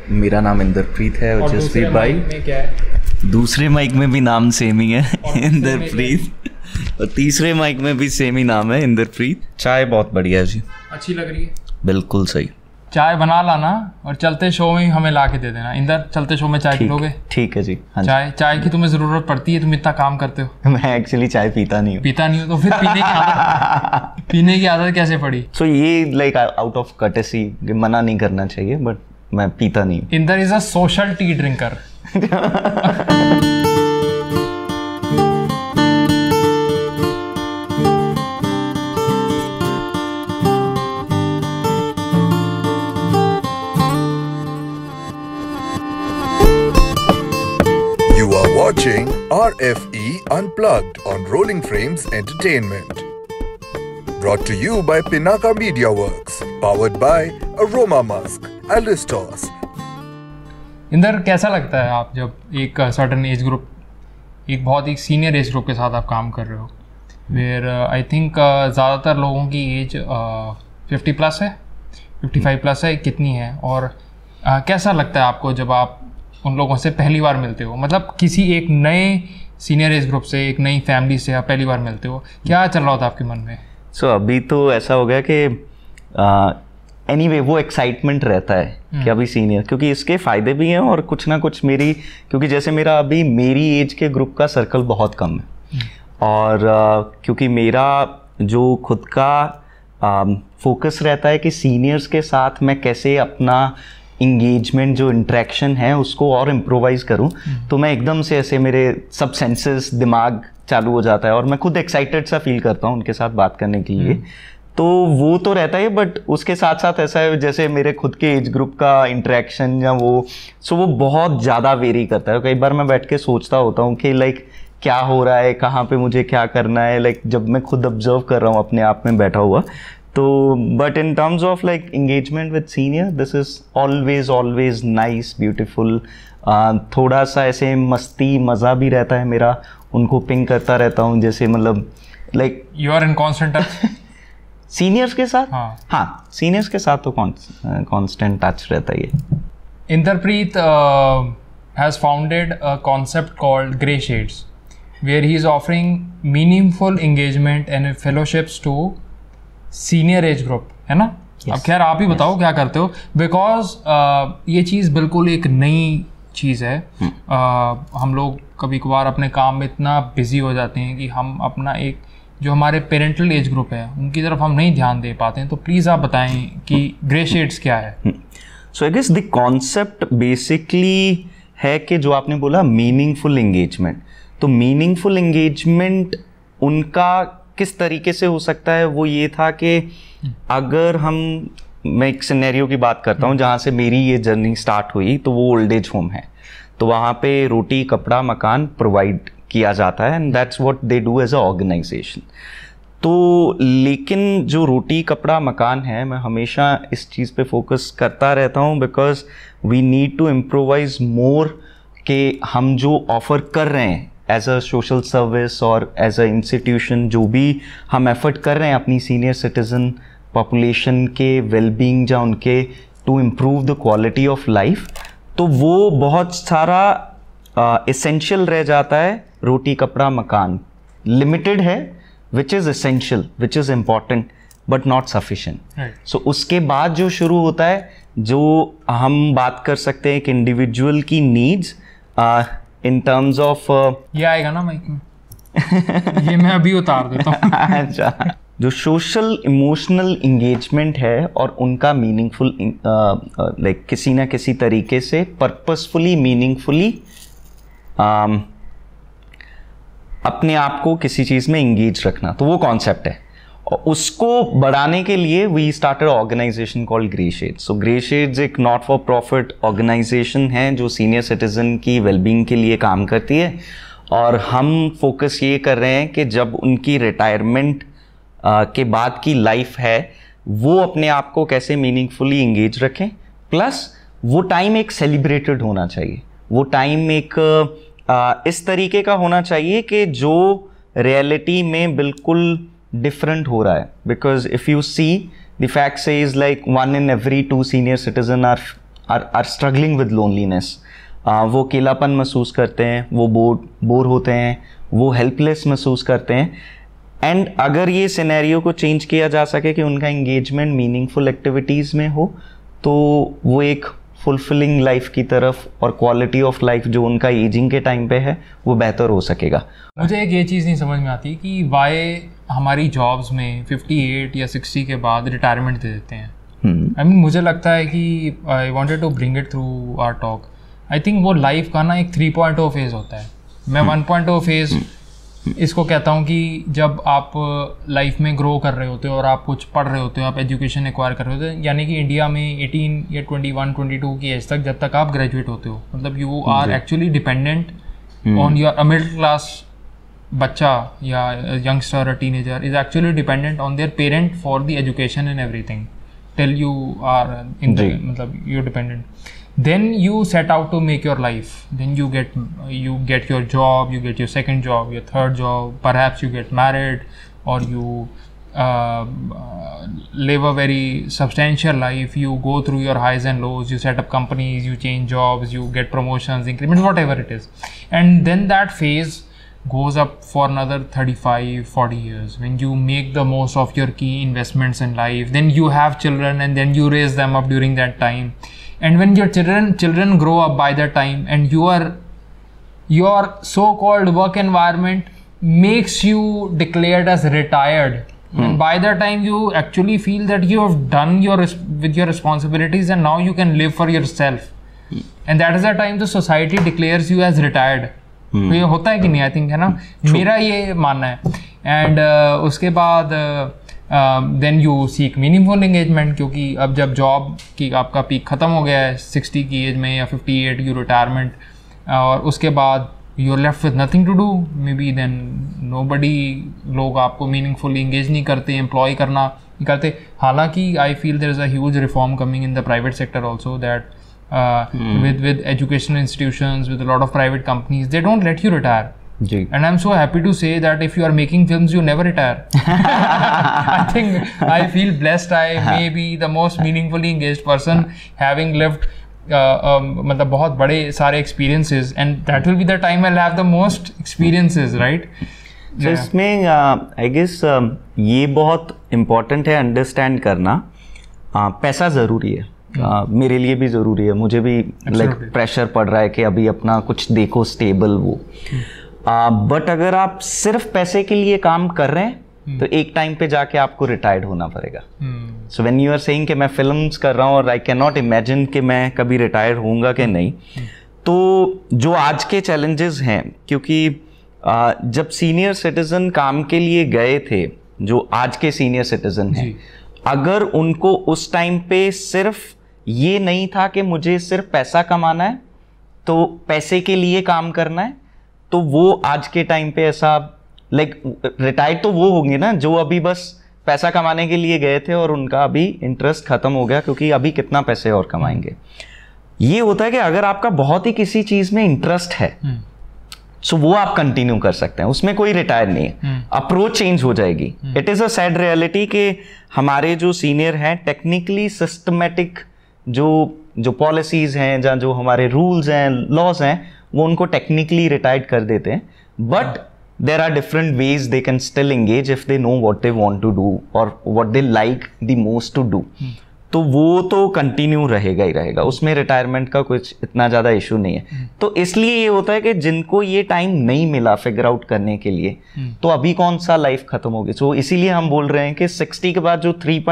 मेरा नाम इंद्रप्रीत है और जसप्रीत भाई में क्या है? दूसरे माइक में भी नाम सेम ही है इंद्रप्रीत, और तीसरे माइक में भी सेम ही नाम है इंद्रप्रीत। चाय बहुत बढ़िया है जी, अच्छी लग रही है। बिल्कुल सही। चाय बना लाना और चलते शो में हमें ला के दे देना। इंदर, चलते शो में चाय पीलोगे? ठीक है जी। हाँ, चाय की तुम्हें ज़रूरत पड़ती है, तुम इतना काम करते हो। मैं एक्चुअली चाय पीता नहीं हूँ। तो फिर पीने की आदत कैसे पड़ी? सो ये लाइक आउट ऑफ कर्टेसी, मना नहीं करना चाहिए, बट मैं पीता नहीं हूँ। Inder is a social tea drinker. You are watching RFE Unplugged on Rolling Frames Entertainment. Brought to you by Pinaka Media Works. Powered by Aroma Musk, Alistos. Inder, कैसा लगता है आप जब एक सर्टन एज ग्रुप, एक बहुत ही सीनियर एज ग्रुप के साथ आप काम कर रहे हो, वेयर आई थिंक ज़्यादातर लोगों की एज 50 प्लस है, 55 प्लस है, कितनी है? और कैसा लगता है आपको जब आप उन लोगों से पहली बार मिलते हो? मतलब किसी एक नए सीनियर एज ग्रुप से, एक नई फैमिली से आप पहली बार मिलते हो, क्या चल रहा होता है आपके मन में? अभी तो ऐसा हो गया कि एनीवे वो एक्साइटमेंट रहता है कि अभी सीनियर, क्योंकि इसके फ़ायदे भी हैं और कुछ ना कुछ क्योंकि जैसे मेरा अभी मेरी एज के ग्रुप का सर्कल बहुत कम है, और क्योंकि मेरा जो खुद का फोकस रहता है कि सीनियर्स के साथ मैं कैसे अपना इंगेजमेंट, जो इंटरेक्शन है उसको और इम्प्रोवाइज करूं, तो मैं एकदम से ऐसे मेरे सब सेंसेस, दिमाग चालू हो जाता है और मैं खुद एक्साइटेड सा फील करता हूं उनके साथ बात करने के लिए। तो वो तो रहता है, बट उसके साथ साथ ऐसा है जैसे मेरे खुद के एज ग्रुप का इंटरेक्शन या वो बहुत ज़्यादा वेरी करता है। कई बार मैं बैठ के सोचता होता हूँ कि लाइक क्या हो रहा है, कहाँ पे मुझे क्या करना है, लाइक जब मैं खुद ऑब्जर्व कर रहा हूँ अपने आप में बैठा हुआ। तो but in terms of like engagement with senior, this is always nice, beautiful. थोड़ा सा ऐसे मस्ती मज़ा भी रहता है मेरा, उनको पिंग करता रहता हूँ, जैसे मतलब like you are in constant touch seniors के साथ। हाँ, सीनियर्स के साथ तो कांस्टेंट टच रहता ही है। Inderpreet has founded a concept called Grey Shades, where he is offering meaningful engagement and fellowships to senior age group, है ना? अब खैर आप ही बताओ क्या करते हो, बिकॉज ये चीज़ बिल्कुल एक नई चीज़ है। हम लोग कभी कभार अपने काम में इतना बिजी हो जाते हैं कि हम अपना एक जो हमारे पेरेंटल एज ग्रुप है उनकी तरफ हम नहीं ध्यान दे पाते हैं। तो प्लीज़ आप बताएं कि ग्रे शेड्स क्या है। So I guess the concept basically है कि जो आपने बोला मीनिंगफुल एंगेजमेंट, तो मीनिंगफुल एंगेजमेंट उनका किस तरीके से हो सकता है, वो ये था कि अगर मैं एक सिनेरियो की बात करता हूँ जहाँ से मेरी ये जर्नी स्टार्ट हुई, तो वो ओल्ड एज होम है, तो वहाँ पे रोटी कपड़ा मकान प्रोवाइड किया जाता है, and that's what they do as a organization. तो लेकिन जो रोटी कपड़ा मकान है, मैं हमेशा इस चीज़ पे फोकस करता रहता हूँ, because we need to improvise more कि हम जो ऑफर कर रहे हैं एज अ सोशल सर्विस और एज अ इंस्टीट्यूशन, जो भी हम एफर्ट कर रहे हैं अपनी सीनियर सिटीज़न पॉपुलेशन के वेलबींग या उनके to improve the quality of life, तो वो बहुत सारा एसेंशियल रह जाता है। रोटी कपड़ा मकान लिमिटेड है, which is essential, which is important but not sufficient. So उसके बाद जो शुरू होता है, जो हम बात कर सकते हैं एक इंडिविजुअल की नीड्स इन टर्म्स ऑफ ये आएगा ना माइक में ये मैं अभी उतार देता हूँ। अच्छा, जो सोशल इमोशनल इंगेजमेंट है और उनका मीनिंगफुल लाइक किसी ना किसी तरीके से पर्पसफुली मीनिंगफुली अपने आप को किसी चीज़ में इंगेज रखना, तो वो कॉन्सेप्ट है। और उसको बढ़ाने के लिए we started organization called Grey Shades. So Grey Shades एक नॉट फॉर प्रॉफिट ऑर्गेनाइजेशन है जो सीनियर सिटीज़न की वेलबींग के लिए काम करती है, और हम फोकस ये कर रहे हैं कि जब उनकी रिटायरमेंट के बाद की लाइफ है, वो अपने आप को कैसे मीनिंगफुली इंगेज रखें, प्लस वो टाइम एक सेलिब्रेटेड होना चाहिए, वो टाइम एक इस तरीके का होना चाहिए कि जो रियलिटी में बिल्कुल डिफरेंट हो रहा है। Because if you see the fact says like 1 in every 2 senior citizen are are struggling with loneliness, वो अकेलापन महसूस करते हैं, वो बोर होते हैं, वो हेल्पलेस महसूस करते हैं। एंड अगर ये सिनेरियो को चेंज किया जा सके कि उनका इंगेजमेंट मीनिंगफुल एक्टिविटीज़ में हो, तो वो एक फुलफिलिंग लाइफ की तरफ और क्वालिटी ऑफ लाइफ जो उनका एजिंग के टाइम पे है वो बेहतर हो सकेगा। मुझे एक ये चीज़ नहीं समझ में आती कि वाई हमारी जॉब्स में 58 या 60 के बाद रिटायरमेंट दे देते हैं। आई मीन मुझे लगता है कि I wanted to bring it through our talk, I think वो लाइफ का ना एक 3.0 फेज़ होता है। मैं 1.0 फेज़ इसको कहता हूँ कि जब आप लाइफ में ग्रो कर रहे होते हो और आप कुछ पढ़ रहे होते हो, आप एजुकेशन एक्वायर कर रहे होते हो, यानी कि इंडिया में 18 या 21-22 की एज तक जब तक आप ग्रेजुएट होते हो, मतलब you are actually dependent on your middle class बच्चा या यंगस्टर और teenager is actually dependent on their parent for the education and everything till you are in the, मतलब you are dependent. Then you set out to make your life, then you get your job, you get your second job, your third job, perhaps you get married, or you live a very substantial life, you go through your highs and lows, you set up companies, you change jobs, you get promotions, increments, whatever it is, and then that phase goes up for another 35-40 years when you make the most of your key investments in life. Then you have children and then you raise them up during that time. And when your children grow up by that time, and your so-called work environment makes you declared as retired, and by that time you actually feel that you have done with your responsibilities and now you can live for yourself, and that is the time the society declares you as retired. तो ये होता है कि नहीं? I think है ना, मेरा ये मानना है। एंड उसके बाद then you seek meaningful engagement, क्योंकि अब जब जॉब की आपका पीक ख़त्म हो गया है 60 की एज में या 58 की रिटायरमेंट, और उसके बाद you are left with nothing to do, maybe then nobody, लोग आपको मीनिंगफुली इंगेज नहीं करते, एम्प्लॉय करना नहीं करते। हालांकि I feel there is a huge reform coming in the private sector also, that with educational institutions, with a lot of private companies, they don't let you retire. And I'm so happy to say that if you are making films, you never retire. I feel blessed. I may be the most meaningfully engaged person, having lived मतलब बहुत बड़े सारे experiences, and that will be the time I'll have the most experiences, right? So इसमें I guess ये बहुत important है understand करना, पैसा ज़रूरी है। मेरे लिए भी ज़रूरी है, मुझे भी लाइक प्रेशर पड़ रहा है कि अभी अपना कुछ देखो स्टेबल वो। बट अगर आप सिर्फ पैसे के लिए काम कर रहे हैं तो एक टाइम पे जाके आपको रिटायर्ड होना पड़ेगा। So when you are saying कि मैं फिल्म्स कर रहा हूँ और आई कैन नॉट इमेजिन कि मैं कभी रिटायर होऊंगा कि नहीं, तो जो आज के चैलेंजेस हैं, क्योंकि जब सीनियर सिटीजन काम के लिए गए थे, जो आज के सीनियर सिटीजन हैं, अगर उनको उस टाइम पे सिर्फ ये नहीं था कि मुझे सिर्फ पैसा कमाना है, तो पैसे के लिए काम करना है, तो वो आज के टाइम पे ऐसा लाइक रिटायर्ड तो वो होंगे ना जो अभी बस पैसा कमाने के लिए गए थे और उनका अभी इंटरेस्ट खत्म हो गया, क्योंकि अभी कितना पैसे और कमाएंगे। ये होता है कि अगर आपका बहुत ही किसी चीज में इंटरेस्ट है, सो वो आप कंटिन्यू कर सकते हैं, उसमें कोई रिटायर नहीं है, अप्रोच चेंज हो जाएगी। It is a sad reality कि हमारे जो सीनियर हैं टेक्निकली सिस्टमेटिक जो पॉलिसीज़ हैं या जो हमारे रूल्स हैं, लॉज हैं, वो उनको टेक्निकली रिटायर्ड कर देते हैं, but there are different ways they can still engage if they know what they want to do और what they like the most to do. तो वो तो कंटिन्यू रहेगा ही रहेगा, उसमें रिटायरमेंट का कुछ इतना ज़्यादा इशू नहीं है। तो इसलिए ये होता है कि जिनको ये टाइम नहीं मिला फिगर आउट करने के लिए, तो अभी कौन सा लाइफ खत्म होगी। सो इसीलिए हम बोल रहे हैं कि 60 के बाद जो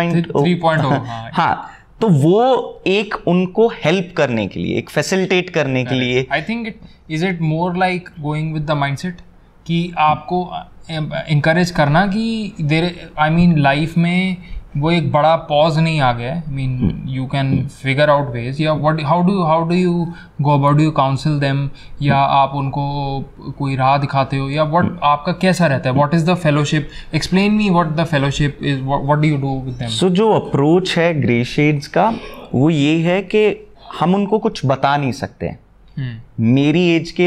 3.0 हाँ, तो वो एक उनको हेल्प करने के लिए, एक फैसिलिटेट करने के लिए। I think is it more like going with the mindset कि आपको इंकरेज करना कि देर आई मीन लाइफ में वो एक बड़ा पॉज नहीं आ गया। I mean you can figure out ways, या what how do you go about, do you counsel them, या आप उनको कोई राह दिखाते हो, या व्हाट आपका कैसा रहता है, what is the fellowship, explain me what the fellowship is, what do you do with them. So जो अप्रोच है ग्रे शेड्स का वो ये है कि हम उनको कुछ बता नहीं सकते हैं। मेरी एज के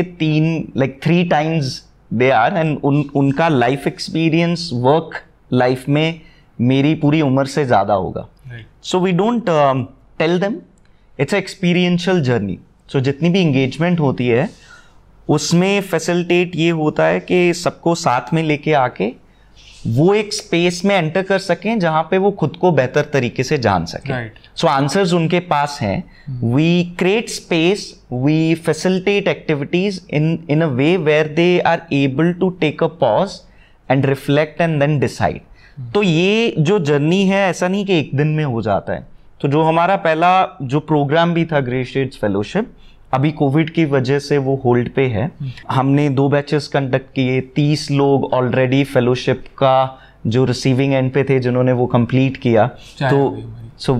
3 टाइम्स दे आर, एंड उनका लाइफ एक्सपीरियंस वर्क लाइफ में मेरी पूरी उम्र से ज़्यादा होगा। So we don't tell them it's experiential journey. So जितनी भी इंगेजमेंट होती है उसमें फैसिलिटेट ये होता है कि सबको साथ में लेके आके वो एक स्पेस में एंटर कर सकें जहां पे वो खुद को बेहतर तरीके से जान सकें। सो आंसर्स उनके पास हैं। We create space, we facilitate activities in a way where they are able to take a pause and reflect and then decide. तो ये जो जर्नी है ऐसा नहीं कि एक दिन में हो जाता है। तो जो हमारा पहला जो प्रोग्राम भी था ग्रे शेड्स फेलोशिप, अभी कोविड की वजह से वो होल्ड पे है। हमने 2 बैचेस कंडक्ट किए, 30 लोग ऑलरेडी फेलोशिप का जो रिसीविंग एंड पे थे जिन्होंने वो कंप्लीट किया। तो सो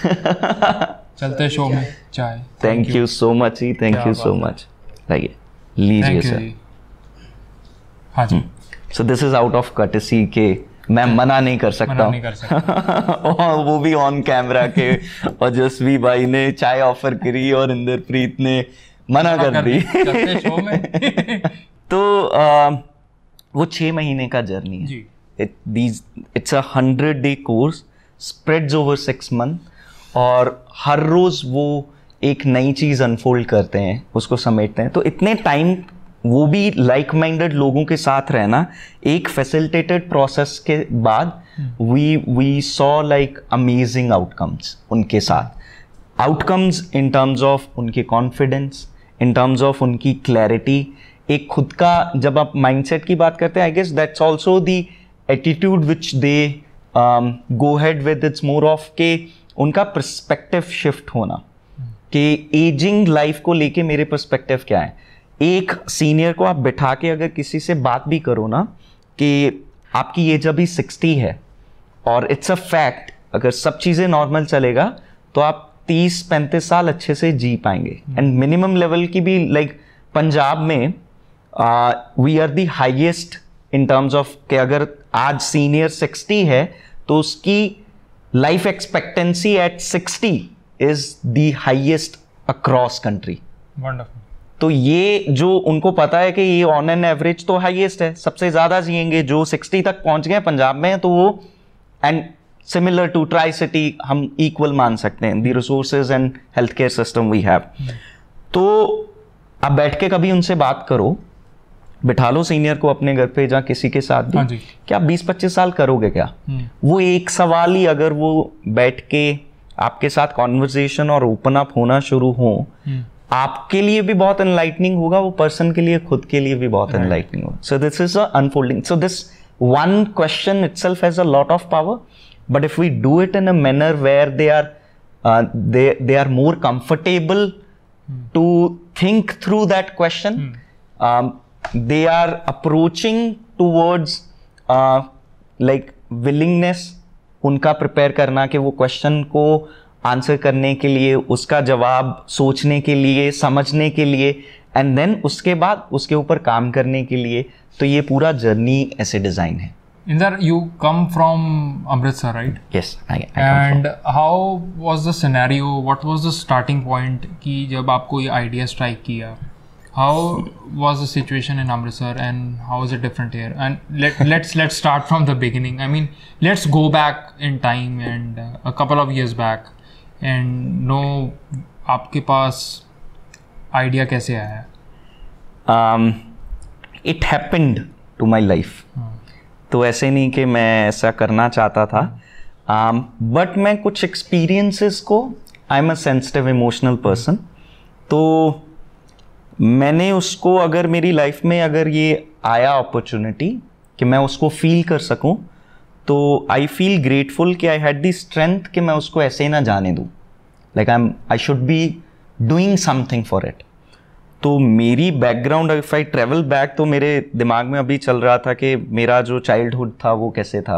चलते शो में चाय। थैंक यू सो मच जी, थैंक यू सो मच। लाइए लीजिए सर। हाँ जी। So this is out of courtesy के मैं मना नहीं कर सकता और वो भी ऑन कैमरा के। और जसवी भाई ने चाय ऑफर करी और इंद्रप्रीत ने मना कर दी। शो में। तो वो 6 महीने का जर्नी है। It's a 100-day course spreads over 6 months और हर रोज वो एक नई चीज अनफोल्ड करते हैं, उसको समेटते हैं। तो इतने टाइम वो भी लाइक माइंडेड लोगों के साथ रहना, एक फैसिलिटेटेड प्रोसेस के बाद we saw like amazing outcomes उनके साथ। आउटकम्स इन टर्म्स ऑफ उनके कॉन्फिडेंस, इन टर्म्स ऑफ उनकी क्लैरिटी, एक खुद का, जब आप माइंडसेट की बात करते हैं, I guess that's also the attitude which they go ahead with. It's more of के उनका पर्सपेक्टिव शिफ्ट होना कि एजिंग लाइफ को लेके मेरे पर्सपेक्टिव क्या है। एक सीनियर को आप बिठा के अगर किसी से बात भी करो ना कि आपकी एज अभी 60 है और इट्स अ फैक्ट, अगर सब चीज़ें नॉर्मल चलेगा तो आप 30-35 साल अच्छे से जी पाएंगे। एंड मिनिमम लेवल की भी लाइक पंजाब में we are the highest in terms of कि अगर आज सीनियर 60 है तो उसकी life expectancy at 60 is the highest across country. Wonderful. तो ये जो उनको पता है कि ये ऑन एन एवरेज तो हाईएस्ट है, सबसे ज्यादा जिएंगे जो 60 तक पहुंच गए पंजाब में, तो वो and similar to tricity हम इक्वल मान सकते हैं the resources and health care system we have. तो आप बैठ के कभी उनसे बात करो, बिठा लो सीनियर को अपने घर पे, जहाँ किसी के साथ भी, क्या 20-25 साल करोगे क्या? वो एक सवाल ही अगर वो बैठ के आपके साथ कॉन्वर्सेशन और ओपन अप होना शुरू हो, आपके लिए भी बहुत एनलाइटनिंग होगा, वो पर्सन के लिए, खुद के लिए भी बहुत एनलाइटनिंग होगा। So this is a unfolding. So this one question itself has a lot of power, but if we do it in a manner where they are more comfortable to think through that question, they are approaching towards like willingness, उनका prepare करना कि वो question को answer करने के लिए, उसका जवाब सोचने के लिए, समझने के लिए, एंड देन उसके बाद उसके ऊपर काम करने के लिए। तो ये पूरा जर्नी ऐसे डिजाइन है। Inder, you come from Amritsar, right? Yes, I and how was the scenario? What was the starting point कि जब आपको ये idea strike किया? How was the situation in Amritsar and how is it different here? And let's start from the beginning. I mean, let's go back in time and a couple of years back and know आपके पास idea कैसे आया? It happened to my life. तो ऐसे नहीं कि मैं ऐसा करना चाहता था, बट मैं कुछ एक्सपीरियंसेस को, I am a sensitive emotional person, तो मैंने उसको, अगर मेरी लाइफ में अगर ये आया अपॉर्चुनिटी कि मैं उसको फील कर सकूं, तो आई फील ग्रेटफुल कि आई हैड द स्ट्रेंथ कि मैं उसको ऐसे ही ना जाने दूं। Like I should be doing something for it. तो मेरी background, if I travel back, तो मेरे दिमाग में अभी चल रहा था कि मेरा जो चाइल्डहुड था वो कैसे था।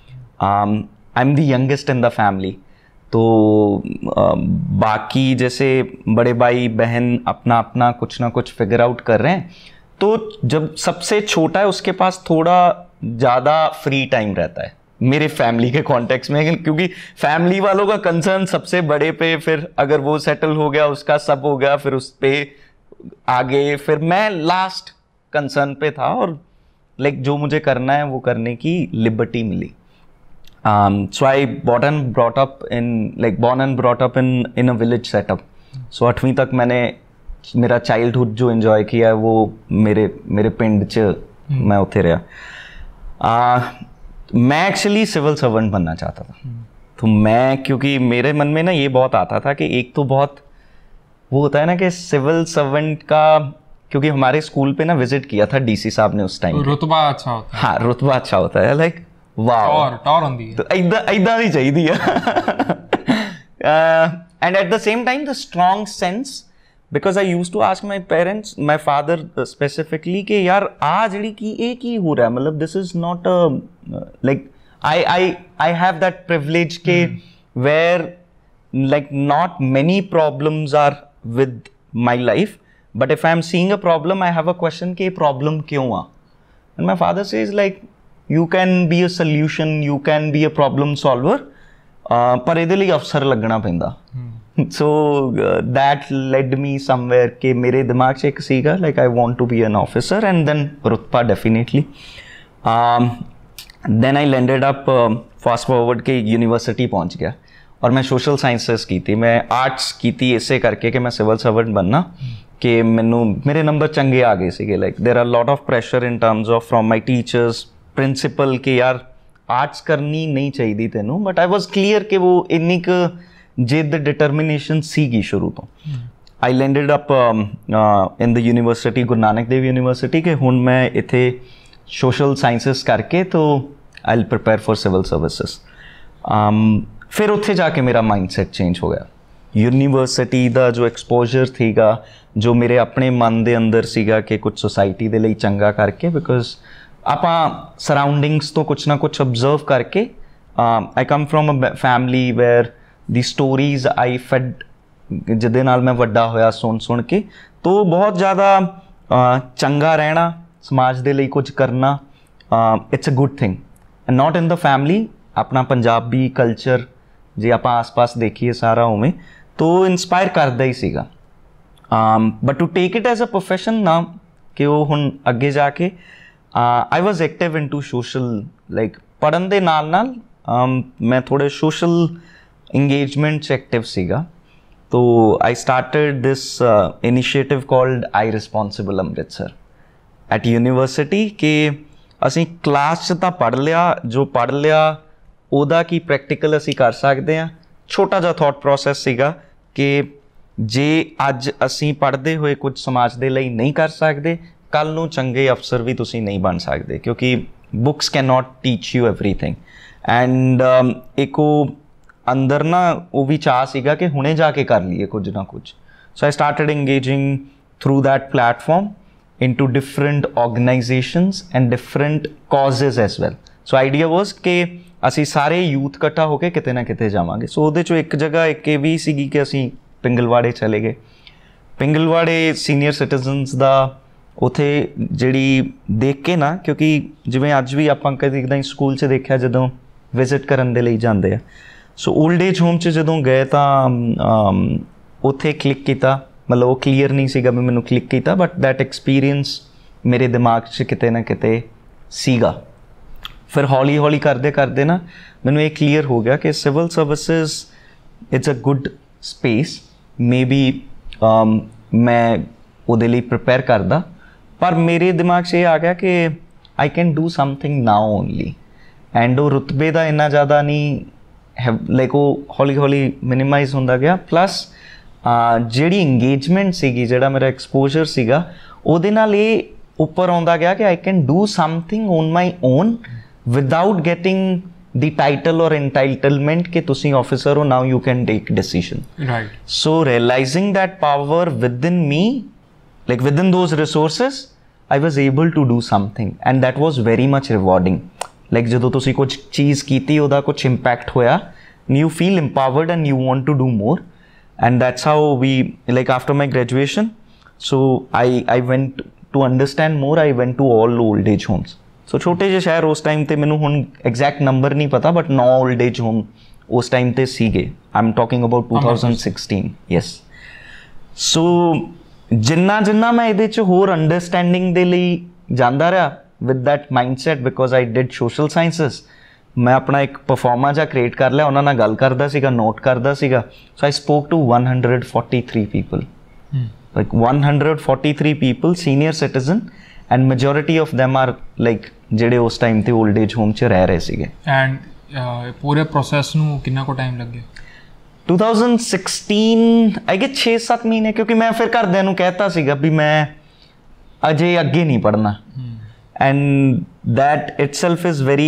I am the youngest in the family, तो बाकी जैसे बड़े भाई बहन अपना अपना कुछ ना कुछ फिगर आउट कर रहे हैं, तो जब सबसे छोटा है उसके पास थोड़ा ज़्यादा फ्री टाइम रहता है मेरे फैमिली के कॉन्टेक्स्ट में, क्योंकि फैमिली वालों का कंसर्न सबसे बड़े पे, फिर अगर वो सेटल हो गया उसका सब हो गया, फिर उस पे आगे, फिर मैं लास्ट कंसर्न पे था और लाइक जो मुझे करना है वो करने की लिबर्टी मिली। So I born and brought up in a village setup. So 8वीं तक मैंने मेरा चाइल्डहुड जो इन्जॉय किया है वो मेरे पिंड च मैं उत्थे रहा। मैं एक्चुअली सिविल सर्वेंट बनना चाहता था। तो मैं, क्योंकि मेरे मन में ना ये बहुत आता था कि एक तो बहुत वो होता है ना कि सिविल सर्वेंट का, क्योंकि हमारे स्कूल पे ना विजिट किया था डीसी साहब ने उस टाइम, रुतबा अच्छा होता है। हाँ, रुतबा अच्छा होता है, लाइक वाओ, टॉर होंदी है, तो इदा ही चाहिए and at the same time the strong sense, because I use to ask my parents, my father specifically कि यार आ जड़ी की हो रहा है, मतलब this is not like I have that privilege के where like not many problems are with my life, but if I am seeing a problem, I have a question कि problem क्यों आ? And my father says like you can be a solution, you can be a problem solver, पर ਇਹਦੇ ਲਈ ਅਫਸਰ ਲੱਗਣਾ ਪੈਂਦਾ। So that led me somewhere कि मेरे दिमाग 'ਚ ਇੱਕ ਸੀਗਾ like I want to be an officer, and then रुतबा definitely. Then I landed up fast forward के यूनिवर्सिटी पहुंच गया और मैं सोशल साइंसेस की थी। मैं आर्ट्स की थी इसे करके कि मैं सिविल सर्वेंट बनना, कि मेरे नंबर चंगे आ गए सीगे। Like there are lot of pressure in terms of from my teachers, principal कि यार आर्ट्स करनी नहीं चाहिए तेनों, बट आई वॉज क्लीयर कि वो इन्नी क जिद डिटरमिनेशन सीगी शुरू तो। I landed up in the university, Guru Nanak Dev university के हुण मैं इत्थे सोशल साइंसिस करके तो I will prepare for civil services. फिर उत्थे जाके मेरा माइंडसैट चेंज हो गया। यूनिवर्सिटी का जो एक्सपोजर थीगा, जो मेरे अपने मन के अंदर सीगा कि कुछ सोसाइटी के लिए चंगा करके, बिकॉज आपां सराउंडिंग्स तो कुछ ना कुछ ऑब्जर्व करके, I come from a family where the stories I fed, जिदे नाल मैं वड्डा होया सुन के, तो बहुत ज़्यादा चंगा रहना, समाज दे लिए कुछ करना, it's a good thing. And not in the family, अपना पंजाबी कल्चर जे आप आस पास देखिए सारा उमें तो इंस्पायर करदा ही सीगा। But to take it as a profession ना, कि वो हुण अगे जाके I was active in to social, like पढ़न दे नाल मैं थोड़े सोशल इंगेजमेंट एक्टिव सीगा। तो I started this initiative called I responsible Amritsar at university, कि ਅਸੀਂ ਕਲਾਸ 'ਚ ਤਾਂ ਪੜ੍ਹ ਲਿਆ, ਜੋ ਪੜ੍ਹ ਲਿਆ ਉਹਦਾ ਕੀ ਪ੍ਰੈਕਟੀਕਲ ਅਸੀਂ ਕਰ ਸਕਦੇ ਹਾਂ। ਛੋਟਾ ਜਿਹਾ ਥੋਟ ਪ੍ਰੋਸੈਸ ਸੀਗਾ ਕਿ ਜੇ ਅੱਜ ਅਸੀਂ ਪੜ੍ਹਦੇ ਹੋਏ ਕੁਝ ਸਮਾਜ ਦੇ ਲਈ ਨਹੀਂ ਕਰ ਸਕਦੇ, ਕੱਲ੍ਹ ਨੂੰ ਚੰਗੇ ਅਫਸਰ ਵੀ ਤੁਸੀਂ ਨਹੀਂ ਬਣ ਸਕਦੇ, ਕਿਉਂਕਿ books can not teach you everything. And ਇੱਕ ਉਹ ਅੰਦਰ ਨਾ ਉਹ ਵੀ ਚਾਹ ਸੀਗਾ ਕਿ ਹੁਣੇ ਜਾ ਕੇ ਕਰ ਲਈਏ ਕੁਝ ਨਾ ਕੁਝ। So I started engaging through that platform into different organizations and different causes as well. So idea was कि ਅਸੀਂ ਸਾਰੇ ਯੂਥ ਇਕੱਠਾ ਹੋ ਕੇ ਕਿਤੇ ਨਾ ਕਿਤੇ ਜਾਵਾਂਗੇ। ਸੋ ਉਹਦੇ 'ਚੋਂ ਇੱਕ ਜਗ੍ਹਾ ਇੱਕ ਇਹ ਵੀ ਸੀਗੀ ਕਿ ਅਸੀਂ ਪਿੰਗਲਵਾੜੇ ਚਲੇ ਗਏ। ਪਿੰਗਲਵਾੜੇ ਸੀਨੀਅਰ ਸਿਟੀਜ਼ਨਸ ਦਾ ਉੱਥੇ ਜਿਹੜੀ ਦੇਖ ਕੇ ਨਾ, ਕਿਉਂਕਿ ਜਿਵੇਂ ਅੱਜ ਵੀ ਆਪਾਂ ਕਦੇ ਇੱਦਾਂ ਹੀ ਸਕੂਲ 'ਚ ਦੇਖਿਆ ਜਦੋਂ ਵਿਜ਼ਿਟ ਕਰਨ ਦੇ ਲਈ ਜਾਂਦੇ ਆ, ਸੋ ਓਲਡ ਏਜ ਹੋਮ 'ਚ ਜਦੋਂ ਗਏ ਤਾਂ ਉੱਥੇ ਕਲਿੱਕ ਕੀਤਾ, मतलब वो क्लीयर नहीं सीगा भी मैनू क्लिक किया, बट दैट एक्सपीरियंस मेरे दिमाग से किते ना किते सीगा। फिर हौली हौली करते करते ना मैनू ये क्लीयर हो गया कि civil services it's a good space, maybe मैं उहदे लई प्रिपेयर करदा, पर मेरे दिमाग से ये आ गया कि I can do something now only. And वो रुतबे का इन्ना ज़्यादा नहीं लाइक वो हौली हौली मिनिमाइज होंदा गया। प्लस ਜਿਹੜੀ ਇੰਗੇਜਮੈਂਟ ਸੀਗੀ, ਜਿਹੜਾ ਮੇਰਾ ਐਕਸਪੋਜ਼ਰ ਸੀਗਾ, ਉਹਦੇ ਨਾਲ ਇਹ ਉੱਪਰ ਆਉਂਦਾ ਗਿਆ ਕਿ I can do something on my own without getting the title or entitlement ਕਿ ਤੁਸੀਂ ਆਫਿਸਰ ਹੋ, now you can take decision. Right. So realizing that power within me, like within those resources, I was able to do something, and that was very much rewarding. Like ਜਦੋਂ ਤੁਸੀਂ ਕੁਝ ਚੀਜ਼ ਕੀਤੀ, ਉਹਦਾ ਕੁਝ ਇੰਪੈਕਟ ਹੋਇਆ, you feel empowered and you want to do more. And that's how we, like after my graduation, so I went to understand more, I went to all old age homes. So छोटे जे शहर उस time ते मैनू हुण exact number नहीं पता, but 9 old age home उस time ते सीगे। I am talking about 2016, yes. So जिन्ना जिन्ना मैं इहदे च होर अंडरस्टैंडिंग दे लई जांदा रहा with that mindset, because I did social sciences, ਮੈਂ ਆਪਣਾ ਇੱਕ ਪਰਫਾਰਮਾ ਜਿਹਾ ਕ੍ਰੀਏਟ ਕਰ ਲਿਆ, ਉਹਨਾਂ ਨਾਲ ਗੱਲ ਕਰਦਾ ਸੀਗਾ, ਨੋਟ ਕਰਦਾ ਸੀਗਾ। So I spoke to 143 people, like 143 people, senior citizen, and majority of them are like ਜਿਹੜੇ ਉਸ ਟਾਈਮ ਤੇ ਓਲਡ ਏਜ ਹੋਮ 'ਚ ਰਹਿ ਰਹੇ ਸੀਗੇ। ਐਂਡ ਪੂਰੇ ਪ੍ਰੋਸੈਸ ਨੂੰ ਕਿੰਨਾ ਕੁ ਟਾਈਮ ਲੱਗਿਆ? 2016 ਆਈ ਗੈਸ 6-7 ਮਹੀਨੇ, ਕਿਉਂਕਿ ਮੈਂ ਫਿਰ ਘਰਦਿਆਂ ਨੂੰ ਕਹਿਤਾ ਸੀਗਾ ਵੀ ਮੈਂ ਅਜੇ ਅੱਗੇ ਨਹੀਂ ਪੜ੍ਹਨਾ। And that itself is very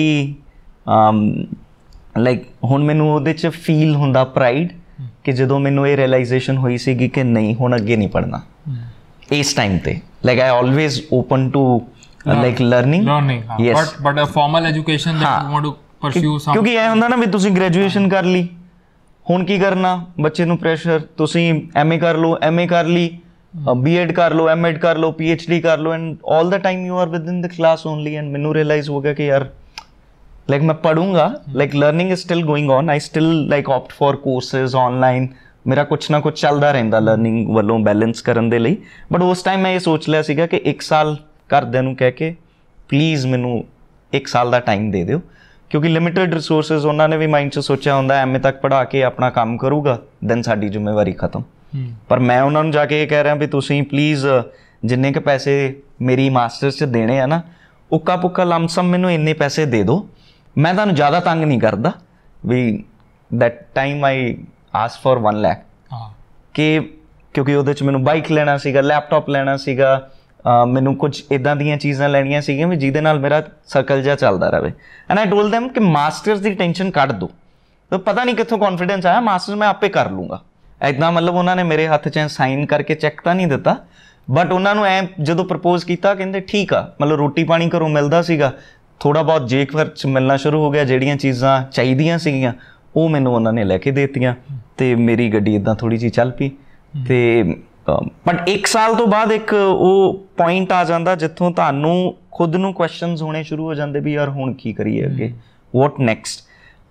like ਹੁਣ ਮੈਨੂੰ ਉਹਦੇ 'ਚ ਫੀਲ ਹੁੰਦਾ ਪ੍ਰਾਈਡ ਕਿ ਜਦੋਂ ਮੈਨੂੰ ਇਹ ਰਿਅਲਾਈਜੇਸ਼ਨ ਹੋਈ ਸੀਗੀ ਕਿ ਨਹੀਂ ਹੁਣ ਅੱਗੇ ਨਹੀਂ ਪੜ੍ਹਨਾ ਇਸ ਟਾਈਮ ਤੇ। Like I always open to like learning yes, but a formal education that you want to pursue some, ਕਿਉਂਕਿ ਇਹ ਹੁੰਦਾ ਨਾ ਵੀ ਤੁਸੀਂ ਗ੍ਰੈਜੂਏਸ਼ਨ ਕਰ ਲਈ, ਹੁਣ ਕੀ ਕਰਨਾ? ਬੱਚੇ ਨੂੰ ਪ੍ਰੈਸ਼ਰ, ਤੁਸੀਂ MA ਕਰ ਲਓ, MA ਕਰ ਲਈ, B.Ed ਕਰ ਲਓ, M.Ed ਕਰ ਲਓ, PhD ਕਰ ਲਓ, and all the time you are within the class only. And ਮੈਨੂੰ ਰਿਅਲਾਈਜ਼ ਹੋ ਗਿਆ ਕਿ ਯਾਰ ਲਾਈਕ ਮੈਂ ਪੜੂੰਗਾ, like learning is still going on, I still like opt for courses online, ਮੇਰਾ ਕੁਛ ਨਾ ਕੁਛ ਚੱਲਦਾ ਰਹਿੰਦਾ ਲਰਨਿੰਗ ਵੱਲੋਂ ਬੈਲੈਂਸ ਕਰਨ ਦੇ ਲਈ। ਬਟ ਉਸ ਟਾਈਮ ਮੈਂ ਇਹ ਸੋਚ ਲਿਆ ਸੀਗਾ ਕਿ 1 ਸਾਲ ਘਰਦਿਆਂ ਨੂੰ ਕਹਿ ਕੇ ਪਲੀਜ਼ ਮੈਨੂੰ 1 ਸਾਲ ਦਾ ਟਾਈਮ ਦੇ ਦਿਓ, ਕਿਉਂਕਿ ਲਿਮਿਟਡ ਰਿਸੋਰਸਿਸ ਉਹਨਾਂ ਨੇ ਵੀ ਮਾਈਂਡ 'ਚ ਸੋਚਿਆ ਹੁੰਦਾ MA ਤੱਕ ਪੜ੍ਹਾ ਕੇ ਆਪਣਾ ਕੰਮ ਕਰੂਗਾ ਦੈਨ ਸਾਡੀ ਜ਼ਿੰਮੇਵਾਰੀ ਖਤਮ। ਪਰ ਮੈਂ ਉਹਨਾਂ ਨੂੰ ਜਾ ਕੇ ਇਹ ਕਹਿ ਰਿਹਾ ਵੀ ਤੁਸੀਂ ਪਲੀਜ਼ ਜਿੰਨੇ ਕੁ ਪੈਸੇ ਮੇਰੀ ਮਾਸਟਰਸ 'ਚ ਦੇਣੇ ਆ ਨਾ, ਉੱਕਾ ਪੁੱਕਾ ਲਮਸਮ ਮੈਨੂੰ ਇੰਨੇ ਪੈਸੇ ਦੇ ਦਿਓ, ਮੈਂ ਤੁਹਾਨੂੰ ਜ਼ਿਆਦਾ ਤੰਗ ਨਹੀਂ ਕਰਦਾ। ਵੀ that time I ask for 1 lakh ਕਿ ਕਿਉਂਕਿ ਉਹਦੇ 'ਚ ਮੈਨੂੰ ਬਾਈਕ ਲੈਣਾ ਸੀਗਾ, ਲੈਪਟਾਪ ਲੈਣਾ ਸੀਗਾ, ਮੈਨੂੰ ਕੁਝ ਇੱਦਾਂ ਦੀਆਂ ਚੀਜ਼ਾਂ ਲੈਣੀਆਂ ਸੀਗੀਆਂ ਵੀ ਜਿਹਦੇ ਨਾਲ ਮੇਰਾ ਸਰਕਲ ਜਿਹਾ ਚੱਲਦਾ ਰਹੇ। ਐਂਡ ਆਈ ਟੋਲਡ them ਕਿ ਮਾਸਟਰਸ ਦੀ ਟੈਨਸ਼ਨ ਕੱਢ ਦਿਓ। ਤਾਂ ਪਤਾ ਨਹੀਂ ਕਿੱਥੋਂ ਕੌਨਫੀਡੈਂਸ ਆਇਆ, ਮਾਸਟਰਸ ਮੈਂ ਆਪੇ ਕਰ ਲੂੰਗਾ। ਇੱਦਾਂ ਮਤਲਬ ਉਹਨਾਂ ਨੇ ਮੇਰੇ ਹੱਥ 'ਚ ਸਾਈਨ ਕਰਕੇ ਚੈੱਕ ਤਾਂ ਨਹੀਂ ਦਿੱਤਾ, ਬਟ ਉਹਨਾਂ ਨੂੰ ਐ ਜਦੋਂ ਪ੍ਰਪੋਜ਼ ਕੀਤਾ ਕਹਿੰਦੇ ਠੀਕ ਆ, ਮਤਲਬ ਰੋਟੀ ਪਾਣੀ ਘਰੋਂ ਮਿਲਦਾ ਸੀਗਾ, ਥੋੜ੍ਹਾ ਬਹੁਤ ਜੇਬ ਖਰਚ ਮਿਲਣਾ ਸ਼ੁਰੂ ਹੋ ਗਿਆ, ਜਿਹੜੀਆਂ ਚੀਜ਼ਾਂ ਚਾਹੀਦੀਆਂ ਸੀਗੀਆਂ ਉਹ ਮੈਨੂੰ ਉਹਨਾਂ ਨੇ ਲੈ ਕੇ ਦੇ ਦਿੱਤੀਆਂ, ਅਤੇ ਮੇਰੀ ਗੱਡੀ ਇੱਦਾਂ ਥੋੜ੍ਹੀ ਜਿਹੀ ਚੱਲ ਪਈ। ਅਤੇ ਬਟ 1 ਸਾਲ ਤੋਂ ਬਾਅਦ ਇੱਕ ਉਹ ਪੁਆਇੰਟ ਆ ਜਾਂਦਾ ਜਿੱਥੋਂ ਤੁਹਾਨੂੰ ਖੁਦ ਨੂੰ ਕੁਐਸਚਨਸ ਹੋਣੇ ਸ਼ੁਰੂ ਹੋ ਜਾਂਦੇ ਵੀ ਯਾਰ ਹੁਣ ਕੀ ਕਰੀਏ ਅੱਗੇ, ਵਾਟ ਨੈਕਸਟ।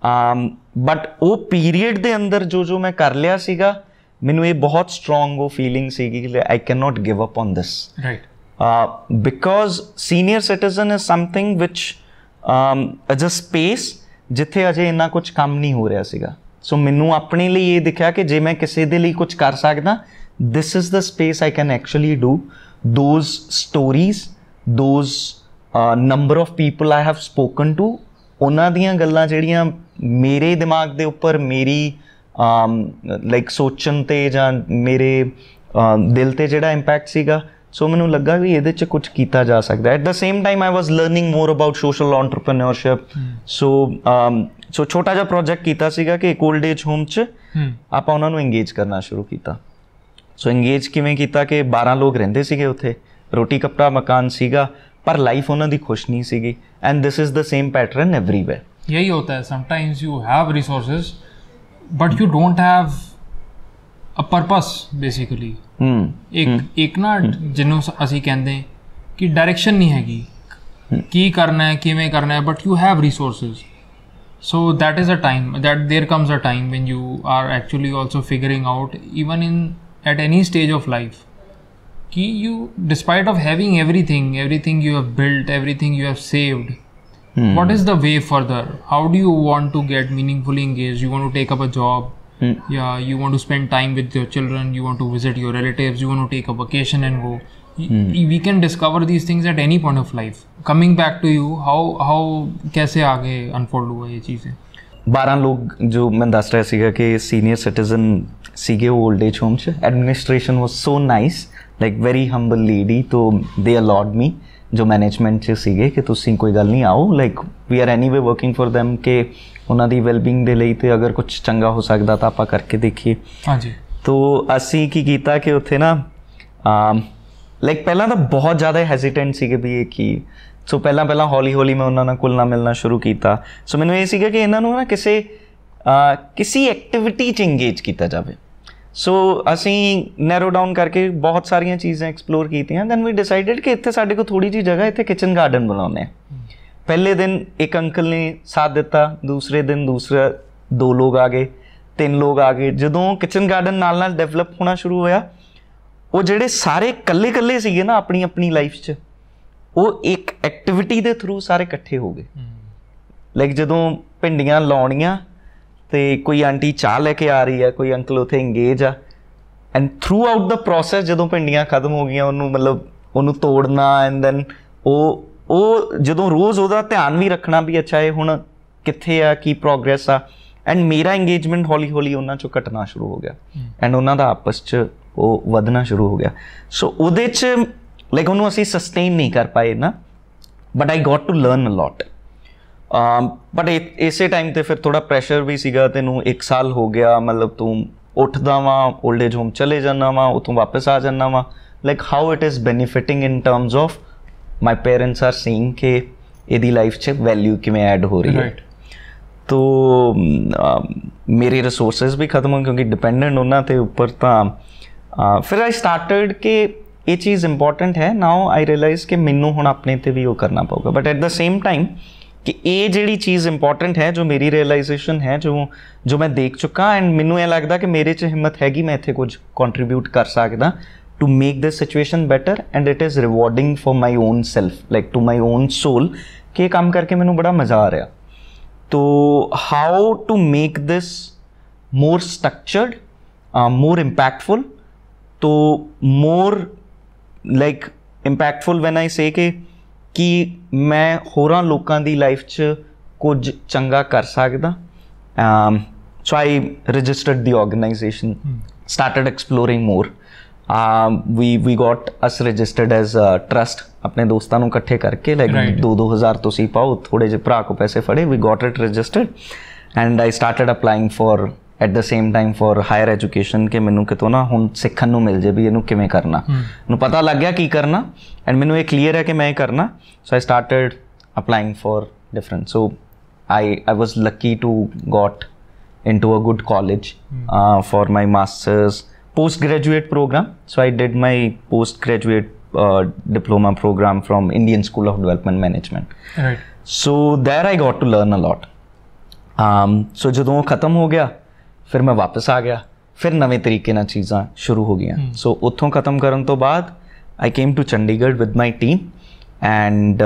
ਬਟ ਉਹ ਪੀਰੀਅਡ ਦੇ ਅੰਦਰ ਜੋ ਮੈਂ ਕਰ ਲਿਆ ਸੀਗਾ, ਮੈਨੂੰ ਇਹ ਬਹੁਤ ਸਟਰੋਂਗ ਉਹ ਫੀਲਿੰਗ ਸੀਗੀ ਕਿ I can not give up on this, because senior citizen is something which is a space ਜਿੱਥੇ ਅਜੇ ਇੰਨਾ ਕੁਛ ਕੰਮ ਨਹੀਂ ਹੋ ਰਿਹਾ ਸੀਗਾ। ਸੋ ਮੈਨੂੰ ਆਪਣੇ ਲਈ ਇਹ ਦਿਖਿਆ ਕਿ ਜੇ ਮੈਂ ਕਿਸੇ ਦੇ ਲਈ ਕੁਛ ਕਰ ਸਕਦਾ, this is the space I can actually do those stories, those number of people I have spoken to, ਉਹਨਾਂ ਦੀਆਂ ਗੱਲਾਂ ਜਿਹੜੀਆਂ ਮੇਰੇ ਦਿਮਾਗ ਦੇ ਉੱਪਰ ਮੇਰੀ ਲਾਈਕ ਸੋਚਣ 'ਤੇ ਜਾਂ ਮੇਰੇ ਦਿਲ 'ਤੇ ਜਿਹੜਾ ਇੰਪੈਕਟ ਸੀਗਾ। ਸੋ ਮੈਨੂੰ ਲੱਗਾ ਵੀ ਇਹਦੇ 'ਚ ਕੁਛ ਕੀਤਾ ਜਾ ਸਕਦਾ। At the same time I was learning more about social entrepreneurship. So ਛੋਟਾ ਜਿਹਾ ਪ੍ਰੋਜੈਕਟ ਕੀਤਾ ਸੀਗਾ ਕਿ ਇੱਕ ਓਲਡ ਏਜ ਹੋਮ 'ਚ ਆਪਾਂ ਉਹਨਾਂ ਨੂੰ ਇੰਗੇਜ ਕਰਨਾ ਸ਼ੁਰੂ ਕੀਤਾ। ਸੋ ਇੰਗੇਜ ਕਿਵੇਂ ਕੀਤਾ ਕਿ 12 ਲੋਕ ਰਹਿੰਦੇ ਸੀਗੇ ਉੱਥੇ, ਰੋਟੀ ਕੱਪੜਾ ਮਕਾਨ ਸੀਗਾ, ਪਰ ਲਾਈਫ ਉਹਨਾਂ ਦੀ ਖੁਸ਼ ਨਹੀਂ ਸੀਗੀ। And this is the same pattern everywhere. यही होता है, sometimes you have resources but you don't have a purpose basically. एक ना जिन्हों ਅਸੀਂ ਕਹਿੰਦੇ ਕਿ ਡਾਇਰੈਕਸ਼ਨ ਨਹੀਂ ਹੈਗੀ, ਕੀ ਕਰਨਾ ਹੈ, ਕਿਵੇਂ ਕਰਨਾ ਹੈ, but you have resources. So that is a time that there comes a time when you are actually also figuring out, even at any stage of life, कि you, despite of having everything you have built, everything you have saved, what is the way further? How do you want to get meaningfully engaged? You want to take up a job, yeah, you want to spend time with your children, you want to visit your relatives, you want to take a vacation and go. We can discover these things at any point of life. Coming back to you, how कैसे आगे unfold हुआ ये चीज़ें? 12 लोग जो मैं दस रहा ਸੀਗਾ कि सीनियर सिटीजन ਸੀਗੇ ओल्ड एज होम च। Administration was so nice, like very humble lady, तो दे अलॉड मी जो मैनेजमेंट च ਸੀਗੇ कि ਤੁਸੀਂ ਕੋਈ ਗੱਲ ਨਹੀਂ ਆਓ, like we are anyway working for them ਕਿ ਉਹਨਾਂ ਦੀ ਵੈਲਬੀਂਗ ਦੇ ਲਈ ਤੇ ਅਗਰ ਕੁਝ ਚੰਗਾ ਹੋ ਸਕਦਾ ਤਾਂ ਆਪਾਂ ਕਰਕੇ ਦੇਖੀਏ। ਹਾਂਜੀ। ਤੋ ਅਸੀਂ ਕੀ ਕੀਤਾ ਕਿ ਉੱਥੇ ਨਾ ਲਾਈਕ ਪਹਿਲਾਂ ਤਾਂ ਬਹੁਤ ਜ਼ਿਆਦਾ ਹੈਜ਼ੀਟੈਂਟ ਸੀਗੇ ਵੀ ਇਹ ਕੀ। ਸੋ ਪਹਿਲਾਂ ਹੌਲੀ ਮੈਂ ਉਹਨਾਂ ਨਾਲ ਘੁਲਣਾ ਮਿਲਣਾ ਸ਼ੁਰੂ ਕੀਤਾ। ਸੋ ਮੈਨੂੰ ਇਹ ਸੀਗਾ ਕਿ ਇਹਨਾਂ ਨੂੰ ਨਾ ਕਿਸੇ ਐਕਟੀਵਿਟੀ 'ਚ ਇੰਗੇਜ ਕੀਤਾ ਜਾਵੇ। ਸੋ ਅਸੀਂ ਨੈਰੋ ਡਾਊਨ ਕਰਕੇ ਬਹੁਤ ਸਾਰੀਆਂ ਚੀਜ਼ਾਂ ਐਕਸਪਲੋਰ ਕੀਤੀਆਂ। ਦੈਨ ਵੀ ਡਿਸਾਈਡਡ ਕਿ ਇੱਥੇ ਸਾਡੇ ਕੋਲ ਥੋੜ੍ਹੀ ਜਿਹੀ ਜਗ੍ਹਾ, ਇੱਥੇ ਕਿਚਨ ਗਾਰਡਨ ਬਣਾਉਂਦੇ ਹਾਂ। ਪਹਿਲੇ ਦਿਨ ਇੱਕ ਅੰਕਲ ਨੇ ਸਾਥ ਦਿੱਤਾ, ਦੂਸਰੇ ਦਿਨ 2 ਲੋਕ ਆ ਗਏ, 3 ਲੋਕ ਆ ਗਏ। ਜਦੋਂ ਕਿਚਨ ਗਾਰਡਨ ਨਾਲ ਡਿਵੈਲਪ ਹੋਣਾ ਸ਼ੁਰੂ ਹੋਇਆ, ਉਹ ਜਿਹੜੇ ਸਾਰੇ ਇਕੱਲੇ ਸੀਗੇ ਨਾ ਆਪਣੀ ਲਾਈਫ 'ਚ, ਉਹ ਇੱਕ ਐਕਟੀਵਿਟੀ ਦੇ ਥਰੂ ਸਾਰੇ ਇਕੱਠੇ ਹੋ ਗਏ। ਲਾਈਕ ਜਦੋਂ ਭਿੰਡੀਆਂ ਲਾਉਣੀਆਂ ਤੇ ਕੋਈ ਆਂਟੀ ਚਾਹ ਲੈ ਕੇ ਆ ਰਹੀ ਹੈ, ਕੋਈ ਅੰਕਲ ਉੱਥੇ ਇੰਗੇਜ ਆ, and throughout the process ਜਦੋਂ ਭਿੰਡੀਆਂ ਖਤਮ ਹੋ ਗਈਆਂ ਉਹਨੂੰ ਮਤਲਬ ਉਹਨੂੰ ਤੋੜਨਾ, ਐਂਡ ਦੈਨ ਉਹ ਜਦੋਂ ਰੋਜ਼ ਉਹਦਾ ਧਿਆਨ ਵੀ ਰੱਖਣਾ ਵੀ ਅੱਛਾ ਇਹ ਹੁਣ ਕਿੱਥੇ ਆ, ਕੀ ਪ੍ਰੋਗਰੈਸ ਆ, ਐਂਡ ਮੇਰਾ ਇੰਗੇਜਮੈਂਟ ਹੌਲੀ ਹੌਲੀ ਉਹਨਾਂ 'ਚੋਂ ਘਟਣਾ ਸ਼ੁਰੂ ਹੋ ਗਿਆ ਐਂਡ ਉਹਨਾਂ ਦਾ ਆਪਸ 'ਚ ਉਹ ਵਧਣਾ ਸ਼ੁਰੂ ਹੋ ਗਿਆ। ਸੋ ਉਹਦੇ 'ਚ ਲਾਈਕ ਉਹਨੂੰ ਅਸੀਂ ਸਸਟੇਨ ਨਹੀਂ ਕਰ ਪਾਏ ਨਾ, but I got to learn a lot. But ਇਸੇ ਟਾਈਮ 'ਤੇ ਫਿਰ ਥੋੜ੍ਹਾ ਪ੍ਰੈਸ਼ਰ ਵੀ ਸੀਗਾ, ਤੈਨੂੰ 1 ਸਾਲ ਹੋ ਗਿਆ, ਮਤਲਬ ਤੂੰ ਉੱਠਦਾ ਵਾਂ, ਓਲਡ ਏਜ ਹੋਮ ਚਲੇ ਜਾਂਦਾ ਵਾਂ, ਉੱਥੋਂ ਵਾਪਸ ਆ ਜਾਂਦਾ ਵਾਂ, like how it is benefiting in terms of my parents are seeing ਕਿ ਇਹਦੀ ਲਾਈਫ 'ਚ ਵੈਲਿਊ ਕਿਵੇਂ ਐਡ ਹੋ ਰਹੀ ਹੈ। ਤੋ ਮੇਰੇ ਰਿਸੋਰਸਿਸ ਵੀ ਖਤਮ ਹੋ ਕਿਉਂਕਿ ਡਿਪੈਂਡੈਂਟ ਉਹਨਾਂ ਦੇ ਉੱਪਰ, ਤਾਂ ਫਿਰ ਆਈ ਸਟਾਰਟਡ ਕਿ ਇਹ ਚੀਜ਼ ਇੰਪੋਰਟੈਂਟ ਹੈ। ਨਾਓ ਆਈ ਰਿਅਲਾਈਜ਼ ਕਿ ਮੈਨੂੰ ਹੁਣ ਆਪਣੇ 'ਤੇ ਵੀ ਉਹ ਕਰਨਾ ਪਊਗਾ, but at the same time ਕਿ ਇਹ ਜਿਹੜੀ ਚੀਜ਼ ਇੰਪੋਰਟੈਂਟ ਹੈ, ਜੋ ਮੇਰੀ ਰਿਅਲਾਈਜ਼ੇਸ਼ਨ ਹੈ, ਜੋ ਮੈਂ ਦੇਖ ਚੁੱਕਾ, ਐਂਡ ਮੈਨੂੰ ਇਹ ਲੱਗਦਾ ਕਿ ਮੇਰੇ 'ਚ ਹਿੰਮਤ ਹੈਗੀ, ਮੈਂ ਇੱਥੇ ਕੁਝ ਕੰਟਰੀਬਿਊਟ ਕਰ ਸਕਦਾ to make this situation better, and it is rewarding for my own self, like to my own soul, कि ये काम करके मैंने बड़ा मज़ा आ रहा। तो how to make this more structured, more impactful, तो more like impactful when I say कि मैं होरां लोकां दी लाइफ च कुछ चंगा कर सकदा। So I registered the organization, started exploring more. We got us registered as a trust, अपने दोस्तों ਨੂੰ ਇਕੱਠੇ ਕਰਕੇ ਲਾਈਕ 2-2000 ਤੁਸੀਂ ਪਾਓ, ਥੋੜੇ ਜਿਹੇ ਭਰਾ ਕੋ ਪੈਸੇ ਫੜੇ, we got it registered and I started applying for at the same time for higher education ਕਿ ਮੈਨੂੰ ਕਿਤੋਂ ਨਾ ਹੁਣ ਸਿੱਖਣ ਨੂੰ ਮਿਲ ਜੇ ਵੀ ਇਹਨੂੰ ਕਿਵੇਂ ਕਰਨਾ, ਮੈਨੂੰ ਪਤਾ ਲੱਗ ਗਿਆ ਕੀ ਕਰਨਾ ਐਂਡ ਮੈਨੂੰ ਇਹ ਕਲੀਅਰ ਹੈ ਕਿ ਮੈਂ ਇਹ ਕਰਨਾ। So I started applying for different, so I was lucky to got into a good college for my master's postgraduate program. So I did my postgraduate diploma program from Indian School of Development Management. Right. So there I got to learn a lot. So ਜਦੋਂ ਖਤਮ ਹੋ ਗਿਆ ਫਿਰ ਮੈਂ ਵਾਪਸ ਆ ਗਿਆ, ਫਿਰ ਨਵੇਂ ਤਰੀਕੇ ਨਾਲ ਚੀਜ਼ਾਂ ਸ਼ੁਰੂ ਹੋ ਗਈਆਂ। ਸੋ ਉੱਥੋਂ ਖਤਮ ਕਰਨ ਤੋਂ ਬਾਅਦ I came to Chandigarh with my team and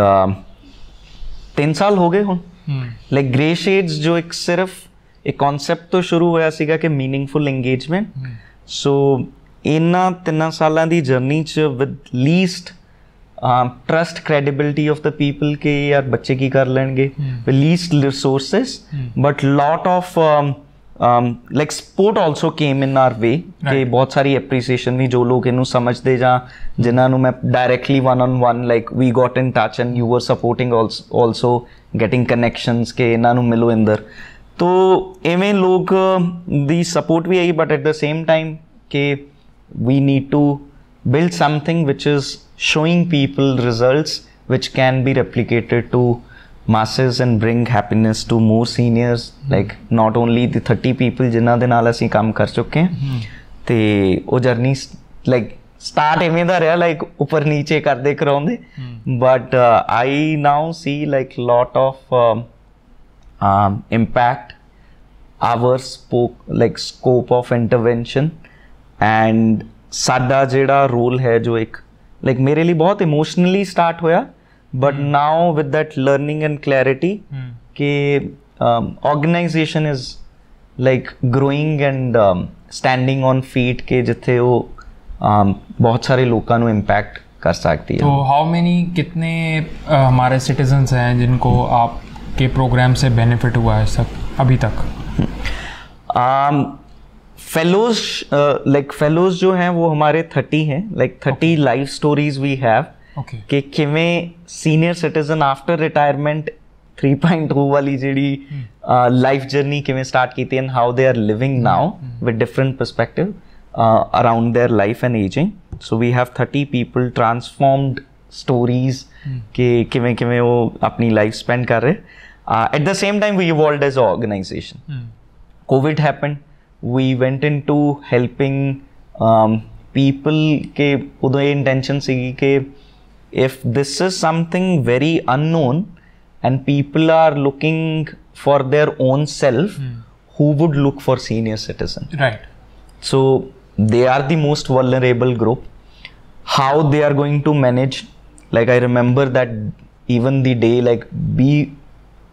3 ਸਾਲ ਹੋ ਗਏ ਹੁਣ। ਲਾਈਕ ਗ੍ਰੇ ਸ਼ੇਡਸ ਜੋ ਇੱਕ ਸਿਰਫ ਇੱਕ ਕਨਸੈਪਟ ਤੋਂ ਸ਼ੁਰੂ ਹੋਇਆ ਸੀਗਾ ਕਿ ਮੀਨਿੰਗਫੁਲ ਇੰਗੇਜਮੈਂਟ, ਸੋ ਇਹਨਾਂ 3 ਸਾਲਾਂ ਦੀ ਜਰਨੀ 'ਚ with least trust credibility of the people ਕਿ ਯਾਰ ਬੱਚੇ ਕੀ ਕਰ ਲੈਣਗੇ, with least resources but lot of like support also came in our way ਕਿ ਬਹੁਤ ਸਾਰੀ ਐਪਰੀਸੀਏਸ਼ਨ ਵੀ ਜੋ ਲੋਕ ਇਹਨੂੰ ਸਮਝਦੇ ਜਾਂ ਜਿਨ੍ਹਾਂ ਨੂੰ ਮੈਂ directly one-on-one like we got in touch and you were supporting also getting connections ਕਿ ਇਹਨਾਂ ਨੂੰ ਮਿਲੋ ਇੰਦਰ। तो इवें लोग दी सपोर्ट भी आई, but at the same time के we need to build something which is showing people results which can be replicated to masses and bring happiness to more seniors, like not only the 30 people जिन्हां दे नाल असीं काम कर चुके हैं ते वो जर्नी like start इवें दा रहा like ऊपर नीचे करदे कराउंदे, but I now see like lot of impact, our scope of intervention, and साडा जेड़ा रोल है जो एक like मेरे लिए बहुत इमोशनली स्टार्ट होया, but now with that learning and clarity कि organization is like growing and standing on feet के जिथे वो बहुत सारे लोगों को impact कर सकती है। तो how many कितने हमारे citizens हैं जिनको आपके प्रोग्राम से बेनिफिट हुआ है सब अभी तक? फेलोज जो हैं वो हमारे 30 हैं, like 30 life stories we have कि किवें सीनियर सिटीजन आफ्टर रिटायरमेंट 3.0 वाली जी लाइफ जर्नी किवें स्टार्ट की and how they are living now with different perspective around their life and ageing. So we have 30 people transformed stories कि किवें किवें वो अपनी लाइफ स्पेंड कर रहे। At the same time we evolved as a organization. Covid happened, we went into helping people के उदो ये इंटेंशन सी कि if this is something very unknown and people are looking for their own self, who would look for senior citizen? Right. So they are the most vulnerable group. How they are going to manage? Like I remember that even the day like be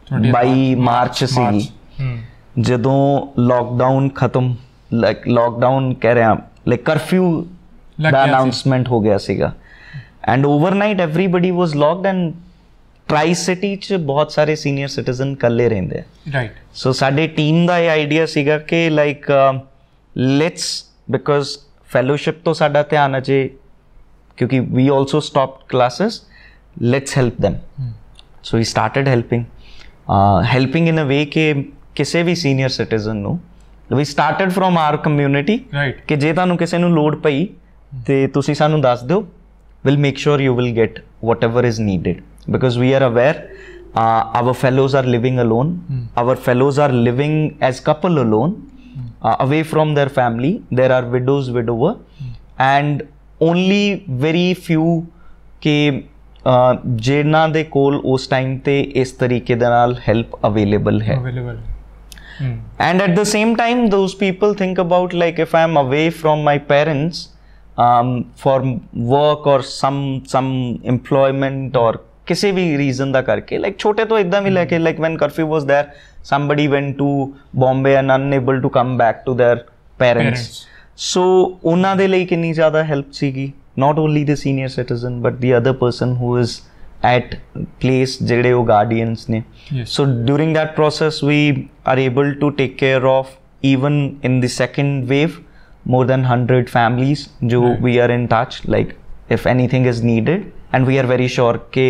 22 March ਸੀਗੀ ਜਦੋਂ lockdown ਖਤਮ lockdown ਕਹਿ ਰਿਹਾ like curfew ਦਾ announcement ਹੋ ਗਿਆ ਸੀਗਾ and overnight everybody was locked and tricity 'ਚ ਬਹੁਤ ਸਾਰੇ ਸੀਨੀਅਰ ਸਿਟੀਜ਼ਨ ਇਕੱਲੇ ਰਹਿੰਦੇ ਆ ਰਾਈਟ ਸੋ ਸਾਡੇ ਟੀਮ ਦਾ ਇਹ ਆਈਡੀਆ ਸੀਗਾ ਕਿ ਲਾਈਕ ਲੈਟਸ ਬਿਕੋਜ਼ ਫੈਲੋਸ਼ਿਪ ਤੋਂ ਸਾਡਾ ਧਿਆਨ ਅਜੇ ਕਿਉਂਕਿ we also stopped classes let's help them so we started helping in a way ਕਿ ਕਿਸੇ ਵੀ ਸੀਨੀਅਰ ਸਿਟੀਜ਼ਨ ਨੂੰ we started from our community right ਕਿ ਜੇ ਤੁਹਾਨੂੰ ਕਿਸੇ ਨੂੰ ਲੋੜ ਪਈ ਤੇ ਤੁਸੀਂ ਸਾਨੂੰ ਦੱਸ ਦਿਓ we'll make sure you will get whatever is needed because we are aware our fellows are living alone our fellows are living as couple alone away from their family there are widower and only very few ਕੇ ਜਿਨ੍ਹਾਂ ਦੇ ਕੋਲ ਉਸ time ਤੇ ਇਸ ਤਰੀਕੇ ਦੇ ਨਾਲ help available ਹੈ and at the same time those people think about like if I am away from my parents for work or some employment or ਕਿਸੇ ਵੀ reason ਦਾ ਕਰਕੇ like ਛੋਟੇ ਤੋਂ ਇੱਦਾਂ ਵੀ ਲੈ ਕੇ like when curfew was there somebody went to Bombay and unable to come back to their parents. So ਉਹਨਾਂ ਦੇ ਲਈ ਕਿੰਨੀ ਜ਼ਿਆਦਾ ਹੈਲਪ ਸੀਗੀ not only the senior citizen but the other person who is at place ਜਿਹੜੇ ਉਹ guardians ਨੇ so during that process we are able to take care of even in the second wave more than 100 families jo we are in touch like if anything is needed and we are very sure ke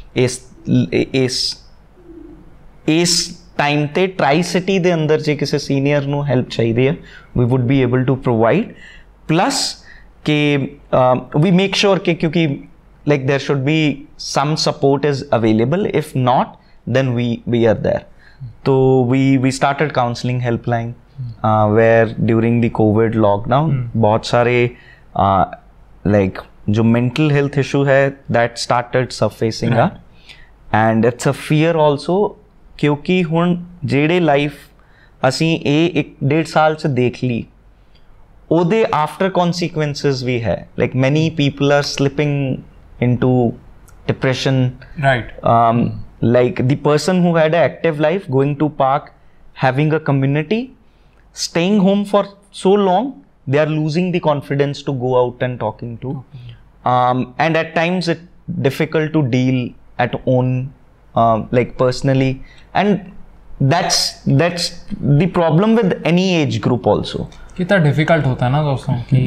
is time te tri city de andar je kise senior nu help chahiye hai we would be able to provide plus ke we make sure ke kyunki like there should be some support is available if not then we are there so we started counseling helpline where during the COVID lockdown बहुत सारे like जो mental health issue है that started surfacing up and it's a fear also क्योंकि ਹੁਣ ਜਿਹੜੇ life ਅਸੀਂ ਇਹ 1.5 ਸਾਲ ਚ ਦੇਖ ਲਈ ਉਹਦੇ after consequences ਵੀ ਹੈ like many people are slipping into depression right like the person who had an active life going to park having a community staying home for so long they are losing the confidence to go out and talking to and at times it's difficult to deal at own like personally and that's the problem with any age group also कितना difficult होता है ना दोस्तों कि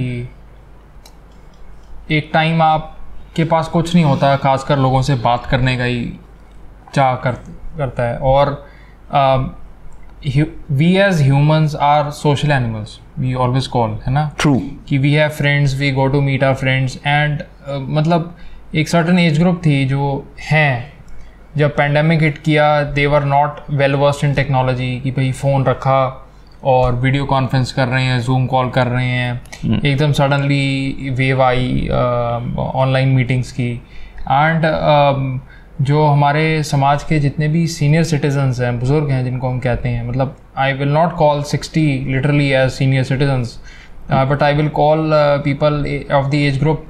एक time आप के पास कुछ नहीं होता खासकर लोगों से बात करने का ही चाह करता है और we as humans are social animals we always call है ना true कि we have friends we go to meet our friends and मतलब एक certain age group थी जो हैं जब पैंडेमिक हिट किया they were not well versed in technology कि भाई फ़ोन रखा और वीडियो कॉन्फ्रेंस कर रहे हैं जूम कॉल कर रहे हैं एकदम सडनली वेव आई ऑनलाइन मीटिंग्स की एंड जो हमारे समाज के जितने भी सीनियर सिटीजन्स हैं बुज़ुर्ग हैं जिनको हम कहते हैं मतलब I will not call 60 literally as senior citizens but I will call people of the age group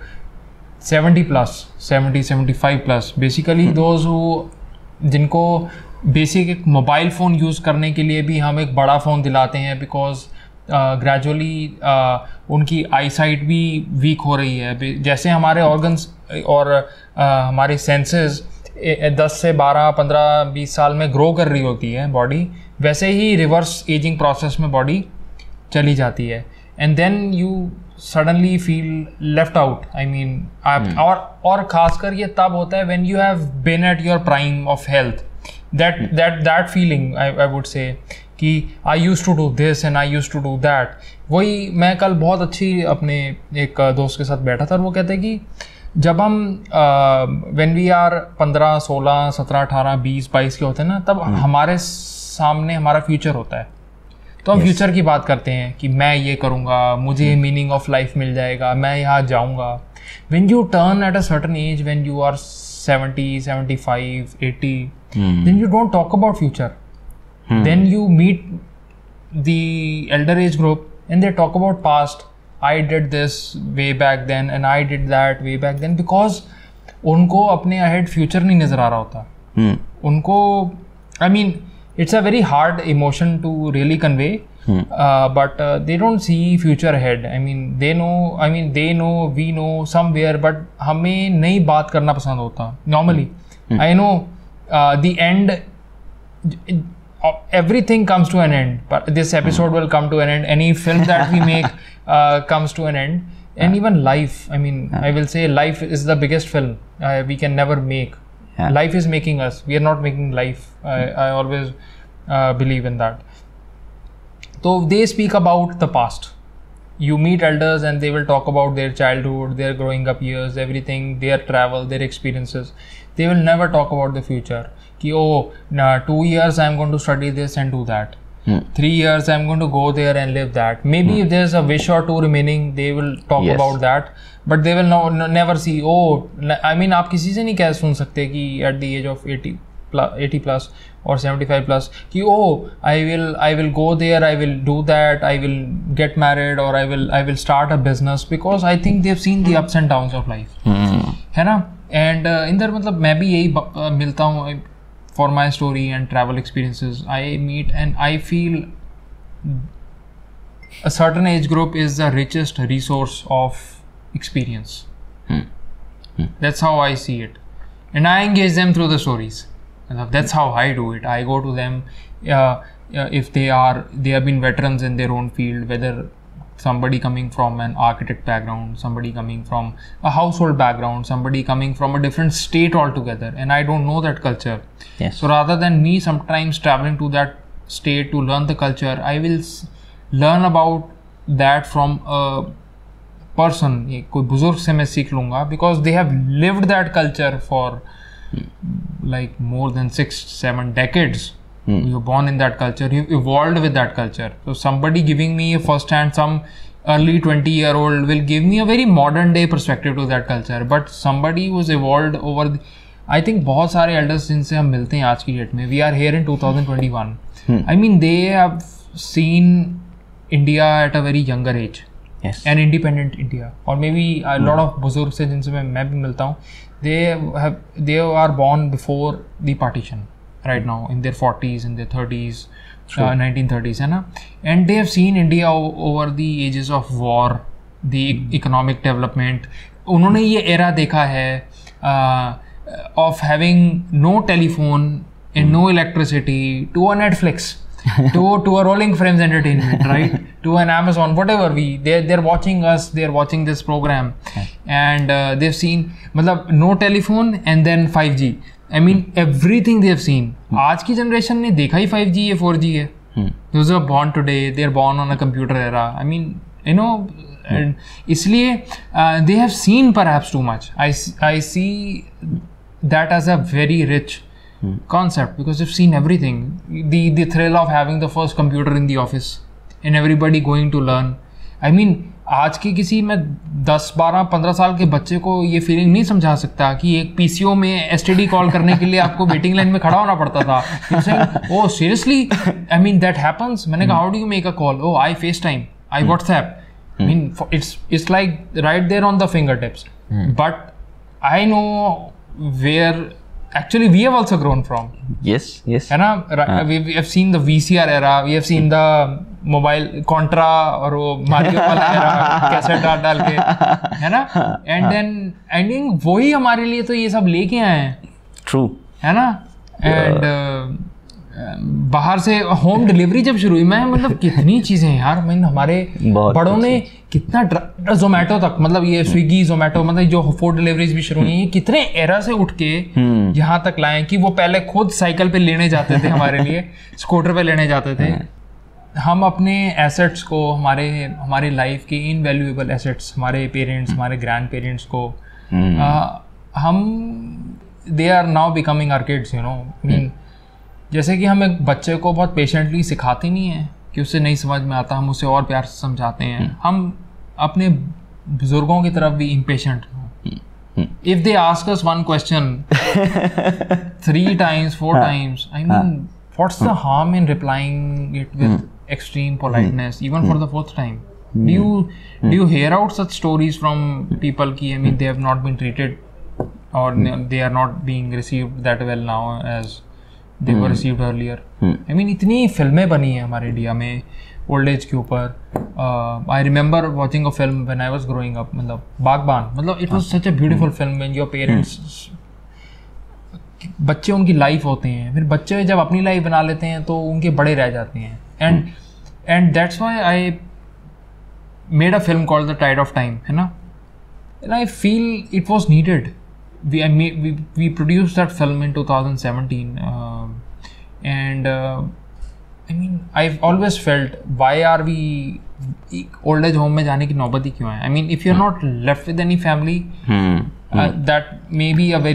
70+, basically those who जिनको बेसिक एक मोबाइल फ़ोन यूज़ करने के लिए भी हम एक बड़ा फ़ोन दिलाते हैं बिकॉज ग्रेजुअली उनकी आई साइट भी वीक हो रही है जैसे हमारे ऑर्गन्स और हमारे सेंसेस 10 से 12, 15, 20 साल में ग्रो कर रही होती है बॉडी वैसे ही रिवर्स एजिंग प्रोसेस में बॉडी चली जाती है and then you suddenly feel left out I mean और ख़ासकर ये तब होता है when you have been at your prime of health that feeling I would say कि I used to do this and I used to do that वही मैं कल बहुत अच्छी अपने एक दोस्त के साथ बैठा था और वो कहते हैं कि जब हम when we are 15, 16, 17, 18, 20, 22 के होते हैं ना तब हमारे सामने हमारा फ्यूचर होता है तो हम फ्यूचर की बात करते हैं कि मैं ये करूँगा मुझे मीनिंग ऑफ लाइफ मिल जाएगा मैं यहाँ जाऊँगा when you turn at a certain age when you are 70, 75, 80 then you don't talk about future then you meet the elder age group and they talk about past I did this way back then and I did that way back then because उनको अपने ahead future नहीं नज़र आ रहा होता उनको I mean, it's a very hard emotion to really convey. But they don't see future ahead. I mean, they know, we know somewhere, but हमें नई बात करना पसंद होता normally. I know the end, everything comes to an end, but this episode will come to an end. Any film that we make comes to an end. And even life, I mean, I will say life is the biggest film we can never make. Life is making us. We are not making life. I always believe in that. So they speak about the past. You meet elders and they will talk about their childhood, their growing up years, everything, their travel, their experiences. They will never talk about the future. Ki, oh, 2 years I'm going to study this and do that. 3 years I'm going to go there and live that. Maybe if there's a wish or two remaining, they will talk about that. But they will never see, oh, I mean, आप किसी से नहीं कह सुन सकते कि at the age of 80 plus or 75 plus कि oh, I will go there, I will do that, I will get married, or I will start a business, because I think they've seen the ups and downs of life. है ना? And Inder मतलब मैं भी यही मिलता हूँ for my story and travel experiences. I meet and I feel a certain age group is the richest resource of experience. That's how I see it, and I engage them through the stories. That's how I do it. I go to them if they have been veterans in their own field, whether somebody coming from an architect background, somebody coming from a household background, somebody coming from a different state altogether, and I don't know that culture. Yes. So rather than me sometimes traveling to that state to learn the culture, I will learn about that from a person. कोई बुजुर्ग से मैं सीख लूँगा, because they have lived that culture for like more than 6-7 decades. You were born in that culture, you evolved with that culture. So somebody giving me a first hand, some early 20-year-old will give me a very modern day perspective to that culture, but somebody who's evolved over I think बहुत सारे elders जिनसे हम मिलते हैं आज की date में, we are here in 2021. I mean, they have seen India at a very younger age. Yes. An independent India, or maybe a lot of बुजुर्ग से जिनसे मैं भी मिलता हूँ, they are born before the partition, right now in their 40s, in their 30s, 1930s, है ना? And they have seen India over the ages of war, the economic development. उन्होंने ये era देखा है of having no telephone and no electricity, to a Netflix, to a Rolling Frames Entertainment, right? To an Amazon, whatever they're watching us, they're watching this program, and they've seen, मतलब no telephone and then 5G. I mean, everything they have seen. आज की generation ने देखा ही 5G है, 4G है. Those who are born today, they're born on a computer era. I mean, you know, and इसलिए they have seen perhaps too much. I see that as a very rich concept, because they've seen everything. The thrill of having the first computer in the office and everybody going to learn. I mean, आज के किसी मैं 10, 12, 15 साल के बच्चे को ये feeling नहीं समझा सकता कि एक पीसीओ में एसटीडी कॉल करने के लिए आपको वेटिंग लाइन में खड़ा होना पड़ता था. Oh seriously, I mean that happens. मैंने कहा, how do you make a call? Oh, I FaceTime, I WhatsApp. I mean, it's like right there on the fingertips. But I know where actually we have also grown from. Yes. है ना? We have seen the VCR era, we have seen the mobile Contra और वो Mario वाला era, cassette डाल के, है ना? And then ending वही हमारे लिए तो ये सब लेके आए हैं. True. है ना? And बाहर से होम डिलीवरी जब शुरू हुई, मैं मतलब कितनी चीज़ें हैं यार. मैं हमारे बड़ों ने कितना जोमेटो तक, मतलब ये स्विगी जोमेटो, मतलब जो फूड डिलीवरीज भी शुरू हुई, ये कितने एरा से उठ के यहाँ तक लाए कि वो पहले खुद साइकिल पे लेने जाते थे हमारे लिए, स्कूटर पे लेने जाते थे. हम अपने एसेट्स को, हमारे लाइफ के इनवैल्यूएबल एसेट्स, हमारे पेरेंट्स, हमारे ग्रैंड पेरेंट्स को, हम they are now becoming our kids, you know. Mean जैसे कि हम एक बच्चे को बहुत पेशेंटली सिखाते नहीं हैं कि उसे नहीं समझ में आता, हम उसे और प्यार से समझाते हैं. हम अपने बुजुर्गों की तरफ भी इम्पेशेंट हो. If they ask us one question 3 times 4 times, I mean, what's the harm in replying it with extreme politeness, even for the 4th time? Do you hear out such stories from people ki, I mean, they have not been treated, or they are not being received that well now as they were received earlier. I mean इतनी फिल्में बनी हैं हमारे India में old age के ऊपर. I remember watching a film when I was growing up, मतलब बागबान, मतलब it was such a beautiful film when your parents बच्चे उनकी लाइफ होते हैं, फिर बच्चे जब अपनी लाइफ बना लेते हैं तो उनके बड़े रह जाते हैं. And that's why I made a film called The Tide of Time, है ना. And I feel it was needed. We produced that film in 2017, and I mean I've always felt, why are we old age home में जाने की नौबत ही क्यों है? I mean if you're not left with any family, that may be a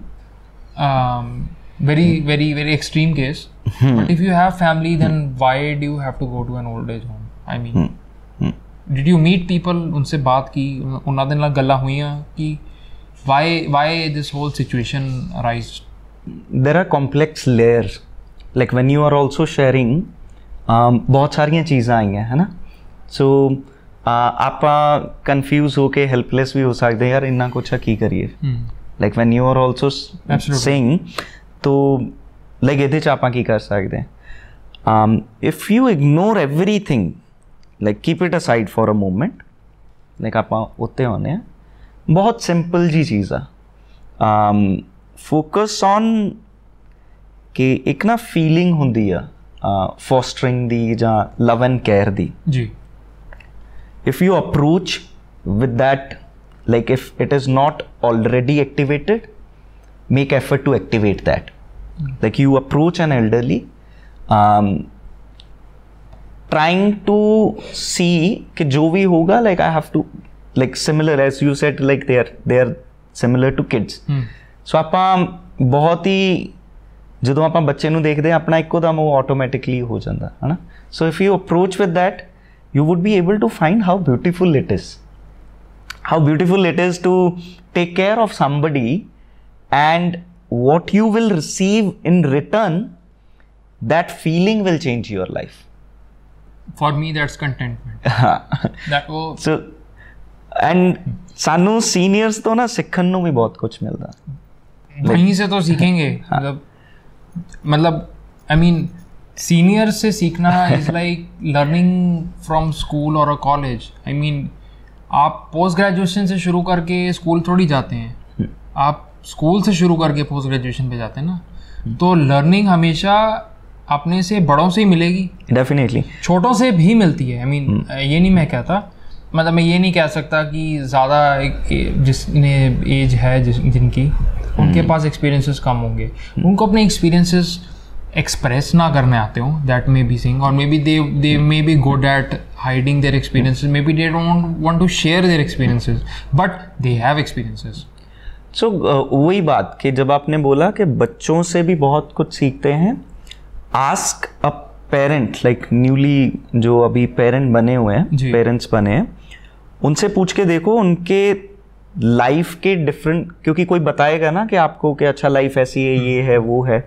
very extreme case. But if you have family, then why do you have to go to an old age home? I mean, did you meet people, उनसे बात की, उन्ना दिन ला गल्ला हुई कि why this whole situation arise? There are complex layers. Like when you are also sharing, बहुत सारियां चीज़ें आई हैं, है ना. So आप confuse होके helpless भी हो सकते हैं यार, इन्ना कुछ की करिए. Like when you are also saying, तो like ਇਹਦੇ 'ਚ ਆਪਾਂ ਕੀ ਕਰ ਸਕਦੇ ਹਾਂ. If you ignore everything, like keep it aside for a moment, like ਆਪਾਂ ਉੱਤੇ ਆਉਂਦੇ ਹਾਂ, ਬਹੁਤ ਸਿੰਪਲ ਜੀ ਚੀਜ਼ ਆ. ਫੋਕਸ ਔਨ ਕਿ ਇੱਕ ਨਾ ਫੀਲਿੰਗ ਹੁੰਦੀ ਆ ਫੋਸਟਰਿੰਗ ਦੀ ਜਾਂ ਲਵ ਐਂਡ ਕੇਅਰ ਦੀ ਜੀ. if you approach with that, like if it is not already activated, make effort to activate that. Like you approach an elderly, trying to see कि जो भी होगा, like I have to, like similar as you said, like they are similar to kids. So ਆਪਾਂ ਬਹੁਤ ਹੀ ਜਦੋਂ ਆਪਾਂ ਬੱਚੇ ਨੂੰ ਦੇਖਦੇ ਹਾਂ ਆਪਣਾ ਇੱਕੋ ਦਮ ਉਹ ਆਟੋਮੈਟਿਕਲੀ ਹੋ ਜਾਂਦਾ ਹੈ ਨਾ. So if you approach with that, you would be able to find how beautiful it is. How beautiful it is to take care of somebody, and what you will receive in return, that feeling will change your life. For me, that's contentment. That वो so and सानू seniors तो ना सिखन नू भी बहुत कुछ मिलता. वहीं से तो सीखेंगे. मतलब I mean सीनियर से सीखना is like learning from school और अ कॉलेज. आई मीन आप पोस्ट ग्रेजुएशन से शुरू करके स्कूल थोड़ी जाते हैं, आप स्कूल से शुरू करके पोस्ट ग्रेजुएशन पे जाते हैं ना. तो लर्निंग हमेशा अपने से बड़ों से ही मिलेगी, डेफिनेटली. छोटों से भी मिलती है. आई मीन ये नहीं मैं कहता, मतलब मैं ये नहीं कह सकता कि ज़्यादा जिसने एज है जिनकी उनके पास एक्सपीरियंसेस कम होंगे, उनको अपने एक्सपीरियंसेस एक्सप्रेस ना करने आते हो, दैट मे बी थिंग, और may be they may be good at hiding their experiences, may be they don't want to share their experiences, but they have experiences. So वही बात कि जब आपने बोला कि बच्चों से भी बहुत कुछ सीखते हैं, ask a parent, like newly जो अभी पेरेंट बने हुए हैं, पेरेंट्स बने हैं, उनसे पूछ के देखो उनके लाइफ के डिफरेंट, क्योंकि कोई बताएगा ना कि आपको कि अच्छा लाइफ ऐसी है, ये है, वो है.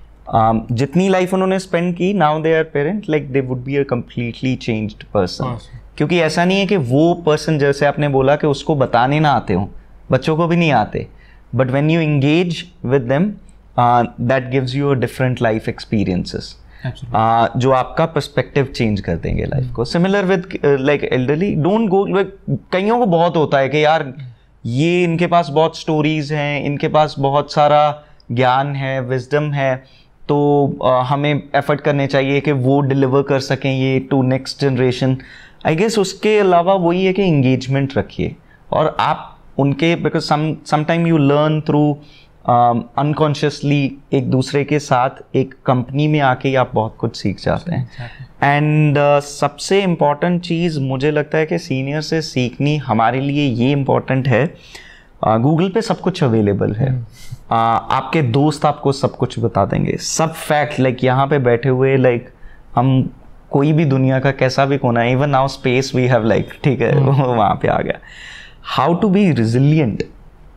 जितनी लाइफ उन्होंने स्पेंड की, now they are parent, like they would be a completely changed person. क्योंकि ऐसा नहीं है कि वो पर्सन, जैसे आपने बोला कि उसको बताने ना आते हों, बच्चों को भी नहीं आते, but when you engage with them, that gives you a different life experiences, जो आपका पर्सपेक्टिव चेंज कर देंगे लाइफ को. Similar with like elderly, don't go, कईयों को बहुत होता है कि यार ये इनके पास बहुत स्टोरीज हैं, इनके पास बहुत सारा ज्ञान है, विजडम है, तो हमें एफर्ट करने चाहिए कि वो डिलीवर कर सकें ये to next generation. I guess उसके अलावा वही है कि इंगेजमेंट रखिए, और आप उनके, because sometime you learn through unconsciously, एक दूसरे के साथ एक कंपनी में आके ही आप बहुत कुछ सीख जाते हैं. एंड सबसे इम्पॉर्टेंट चीज़ मुझे लगता है कि सीनियर से सीखनी हमारे लिए ये इम्पॉर्टेंट है, गूगल पे सब कुछ अवेलेबल है. आपके दोस्त आपको सब कुछ बता देंगे, सब फैक्ट, लाइक यहाँ पे बैठे हुए, लाइक हम कोई भी दुनिया का कैसा भी कोना है, even now space we have, like ठीक है वहाँ पे आ गया. How to be resilient,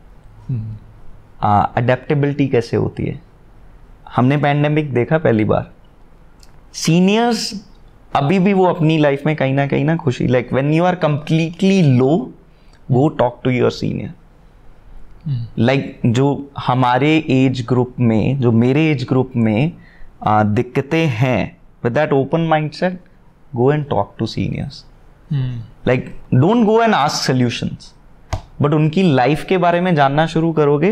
adaptability कैसे होती है. हमने पैंडेमिक देखा पहली बार. सीनियर्स अभी भी वो अपनी लाइफ में कहीं ना खुशी, like when you are completely low, go talk to your senior. Like जो हमारे एज ग्रुप में, जो मेरे एज ग्रुप में दिक्कतें हैं, with that open mindset go and talk to seniors. Like don't go and ask solutions, but उनकी life के बारे में जानना शुरू करोगे,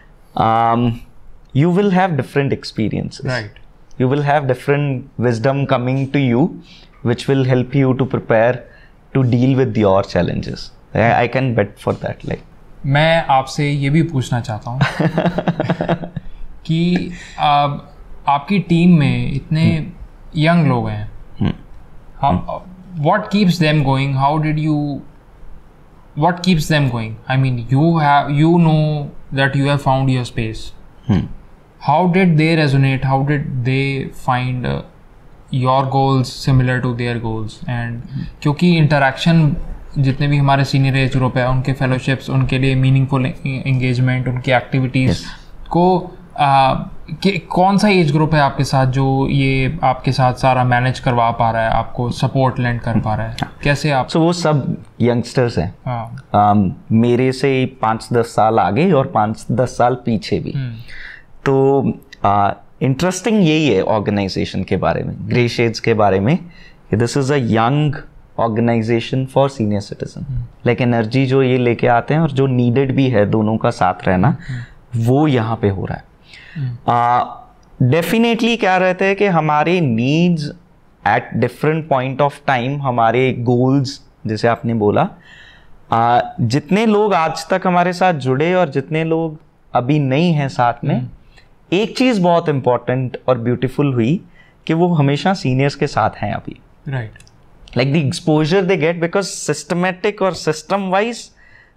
you will have different experiences. Right. You will have different wisdom coming to you, which will help you to prepare to deal with your challenges. I can bet for that. Like, मैं आपसे ये भी पूछना चाहता हूँ कि आपकी team में इतने यंग लोग हैं, what keeps them going? How did you? What keeps them going? I mean, you know that you have found your space. How did they resonate? How did they find your goals similar to their goals? And क्योंकि interaction जितने भी हमारे senior age group है, उनके fellowships, उनके लिए meaningful engagement, उनकी activities को कौन सा एज ग्रुप है आपके साथ जो ये आपके साथ सारा मैनेज करवा पा रहा है, आपको सपोर्ट लैंड कर पा रहा है, कैसे आप? वो सब यंगस्टर्स हैं. मेरे से 5-10 साल आगे और 5-10 साल पीछे भी. तो इंटरेस्टिंग यही है ऑर्गेनाइजेशन के बारे में, ग्रे शेड्स के बारे में, this is a young organization for senior citizen. Like energy जो ये लेके आते हैं और जो नीडेड भी है दोनों का साथ रहना, वो यहाँ पे हो रहा है. डेफिनेटली क्या रहता है कि हमारे needs at different point of time, हमारे गोल्स जैसे आपने बोला, जितने लोग आज तक हमारे साथ जुड़े और जितने लोग अभी नहीं हैं साथ में, एक चीज़ बहुत इंपॉर्टेंट और ब्यूटीफुल हुई कि वो हमेशा सीनियर्स के साथ हैं अभी. Right. Like the exposure they get, because systematic और सिस्टम वाइज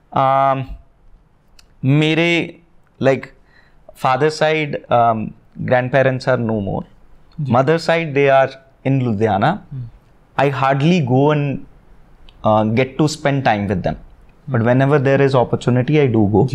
मेरे like father side grand parents are no more, mother side they are in Ludhiana. I hardly go and get to spend time with them, but whenever there is opportunity I do go.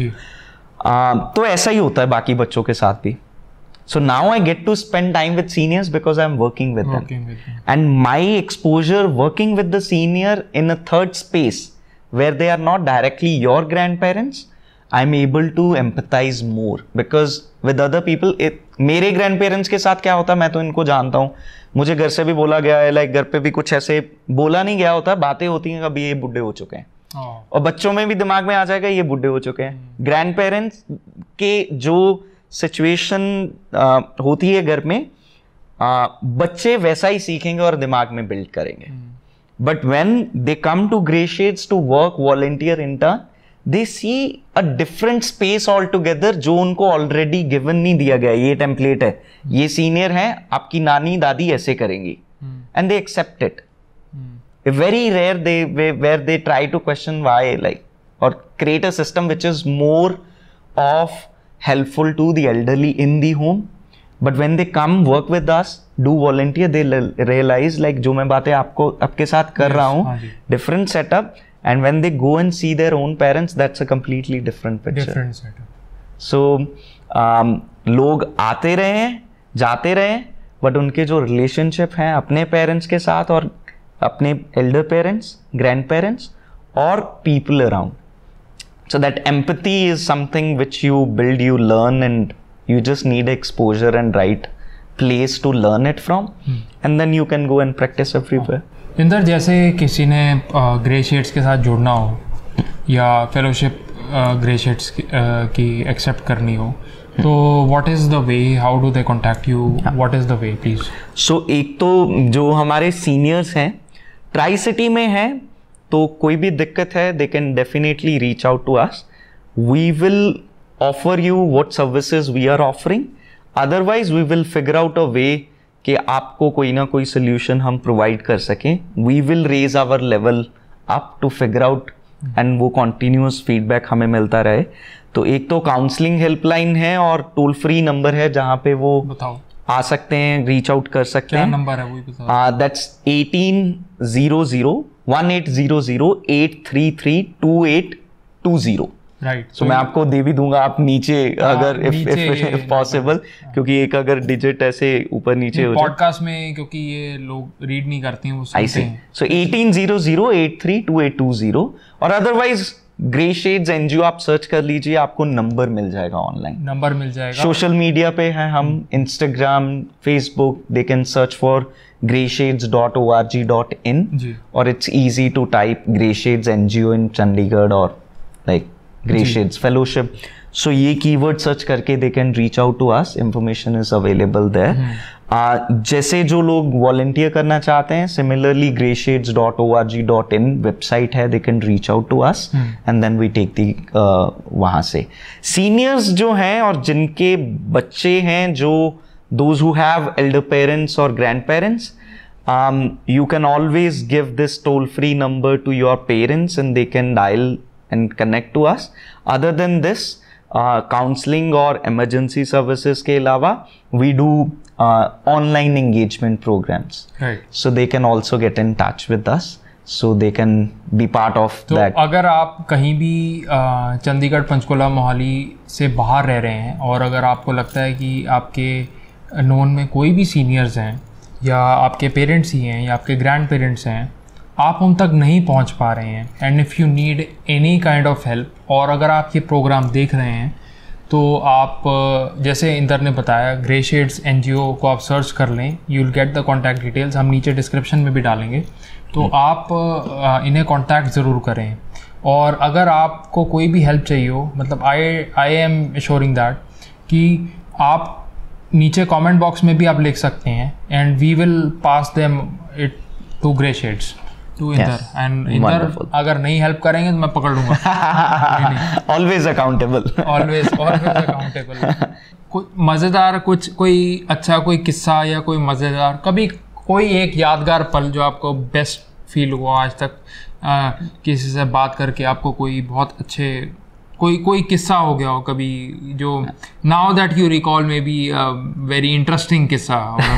तो ऐसा ही होता है बाकी बच्चों के साथ भी. So now I get to spend time with seniors because I'm working with them. And my exposure working with the senior in a third space where they are not directly your grandparents, I'm able to empathize more because with other people, मेरे grandparents के साथ क्या होता, मैं तो इनको जानता हूँ, मुझे घर से भी बोला गया है, लाइक घर पे भी कुछ ऐसे बोला नहीं गया होता, बातें होती हैं कभी ये बुढ़े हो चुके हैं, और बच्चों में भी दिमाग में आ जाएगा ये बुढ़े हो चुके हैं. ग्रैंड पेरेंट्स के जो सिचुएशन होती है घर में, बच्चे वैसा ही सीखेंगे और दिमाग में बिल्ड करेंगे. But when they come to grey shades to work volunteer intern, they see a different space all together जो उनको ऑलरेडी गिवन नहीं दिया गया. ये टेम्पलेट है, ये सीनियर है, आपकी नानी दादी ऐसे करेंगी, and they accept it. Very rare where they try to question why, like, or create a system which is more of helpful to the elderly in the home. But when they come work with us, do volunteer, they realize like जो मैं बातें आपके साथ कर रहा हूँ, different setup, and when they go and see their own parents, that's a completely different picture. Different setup. So लोग आते रहे, जाते रहे, but उनके जो relationship हैं अपने parents के साथ और अपने elder parents, grandparents or people around. So that empathy is something which you build, you learn, and you just need exposure and right place to learn it from, and then you can go and practice everywhere. Inder, जैसे किसी ने grey shades के साथ जुड़ना हो या fellowship grey shades की accept करनी हो, तो what is the way, how do they contact you, what is the way please? So एक तो जो हमारे सीनियर्स हैं ट्राई सिटी में है, तो कोई भी दिक्कत है they can definitely reach out to us. We will offer you what services we are offering, otherwise we will figure out a way कि आपको कोई ना कोई सोल्यूशन हम प्रोवाइड कर सकें. We will raise our level up to figure out, and वो continuous feedback हमें मिलता रहे. तो एक तो काउंसलिंग हेल्पलाइन है और टोल फ्री नंबर है जहाँ पे वो बताओ आ सकते हैं, रीच आउट कर सकते हैं. क्या नंबर है वो बताओ? दैट्स 1800-1833-2820. राइट. सो मैं आपको दे भी दूंगा, आप नीचे अगर इफ पॉसिबल, क्योंकि एक अगर डिजिट ऐसे ऊपर नीचे हो जाए पॉडकास्ट में, क्योंकि ये लोग रीड नहीं करते हैं, वो सुनते हैं. सो 1800-832820. और अदरवाइज ग्रे शेड्स एनजीओ आप सर्च कर लीजिए, आपको नंबर मिल जाएगा ऑनलाइन, नंबर मिल जाएगा। सोशल मीडिया पे है हम, Instagram, Facebook, they can search for greyshades.org.in जी। और it's easy to type Grey Shades NGO in Chandigarh or like Grey Shades Fellowship. So ये कीवर्ड सर्च करके they can reach out to us. Information is available there. जैसे जो लोग volunteer करना चाहते हैं, सिमिलरली greyshades.org.in वेबसाइट है, they can reach out to us and then we take the वहाँ से सीनियर्स जो हैं और जिनके बच्चे हैं, जो those who have elder parents or grandparents, you can always give this toll-free number to your parents and they can dial and connect to us. Other than this, counseling or emergency services के अलावा we do online engagement programs. Right. So they can also get in touch with us. So they can be part of तो that. अगर आप कहीं भी चंडीगढ़, पंचकुला, मोहाली से बाहर रह रहे हैं और अगर आपको लगता है कि आपके नोन में कोई भी सीनियर्स हैं या आपके पेरेंट्स ही हैं या आपके ग्रैंड पेरेंट्स हैं, आप उन तक नहीं पहुंच पा रहे हैं, and if you need any kind of help, और अगर आप ये प्रोग्राम देख रहे हैं तो आप जैसे इंदर ने बताया, ग्रे शेड्स एनजीओ को आप सर्च कर लें, you will get the contact details, हम नीचे डिस्क्रिप्शन में भी डालेंगे, तो आप इन्हें कॉन्टैक्ट ज़रूर करें। और अगर आपको कोई भी हेल्प चाहिए हो, मतलब आई एम एश्योरिंग दैट कि आप नीचे कमेंट बॉक्स में भी आप लिख सकते हैं, and we will pass them it to grey shades to Inder, and Inder अगर नहीं हेल्प करेंगे तो मैं पकड़ लूंगा। Always accountable. Always accountable. कोई मज़ेदार, कोई अच्छा कोई किस्सा या कोई मज़ेदार, कभी कोई एक यादगार पल जो आपको बेस्ट फील हुआ आज तक, किसी से बात करके आपको कोई बहुत अच्छे कोई किस्सा हो गया हो कभी, जो now that you recall may be very interesting किस्सा,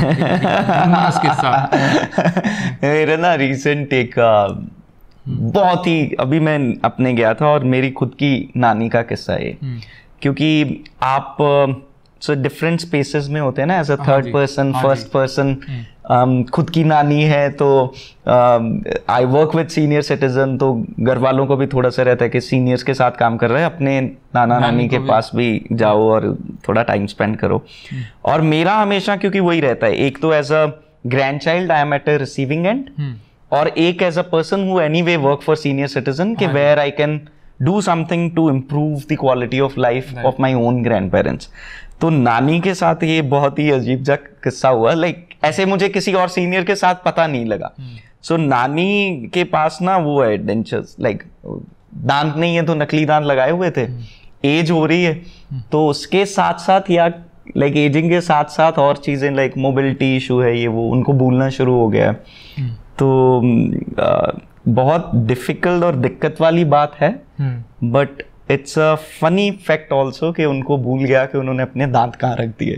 किस्सा। मेरा ना रिसेंट एक बहुत ही, अभी मैं अपने गया था और मेरी खुद की नानी का किस्सा है, क्योंकि आप डिफरेंट स्पेसेस में होते हैं ना, as a third person, first person, खुद की नानी है तो I work with senior citizen, तो घर वालों को भी थोड़ा सा रहता है कि सीनियर्स के साथ काम कर रहे हैं, अपने नाना नानी के पास भी जाओ और थोड़ा टाइम स्पेंड करो। और मेरा हमेशा क्योंकि वही रहता है, एक तो as a grand child I am at a receiving end, और एक as a person who anyway work for senior citizen, के where I can do something to improve the quality of life of my own grand parents. तो नानी के साथ ये बहुत ही अजीब सा किस्सा हुआ, लाइक ऐसे मुझे किसी और सीनियर के साथ पता नहीं लगा। सो नानी के पास ना वो है डेंचर्स, लाइक दांत नहीं है तो नकली दांत लगाए हुए थे, एज हो रही है, तो उसके साथ साथ या लाइक एजिंग के साथ साथ और चीजें लाइक मोबिलिटी इशू है, ये वो उनको भूलना शुरू हो गया। तो बहुत डिफिकल्ट और दिक्कत वाली बात है, but it's a funny fact also कि उनको भूल गया कि उन्होंने अपने दांत कहाँ रख दिए।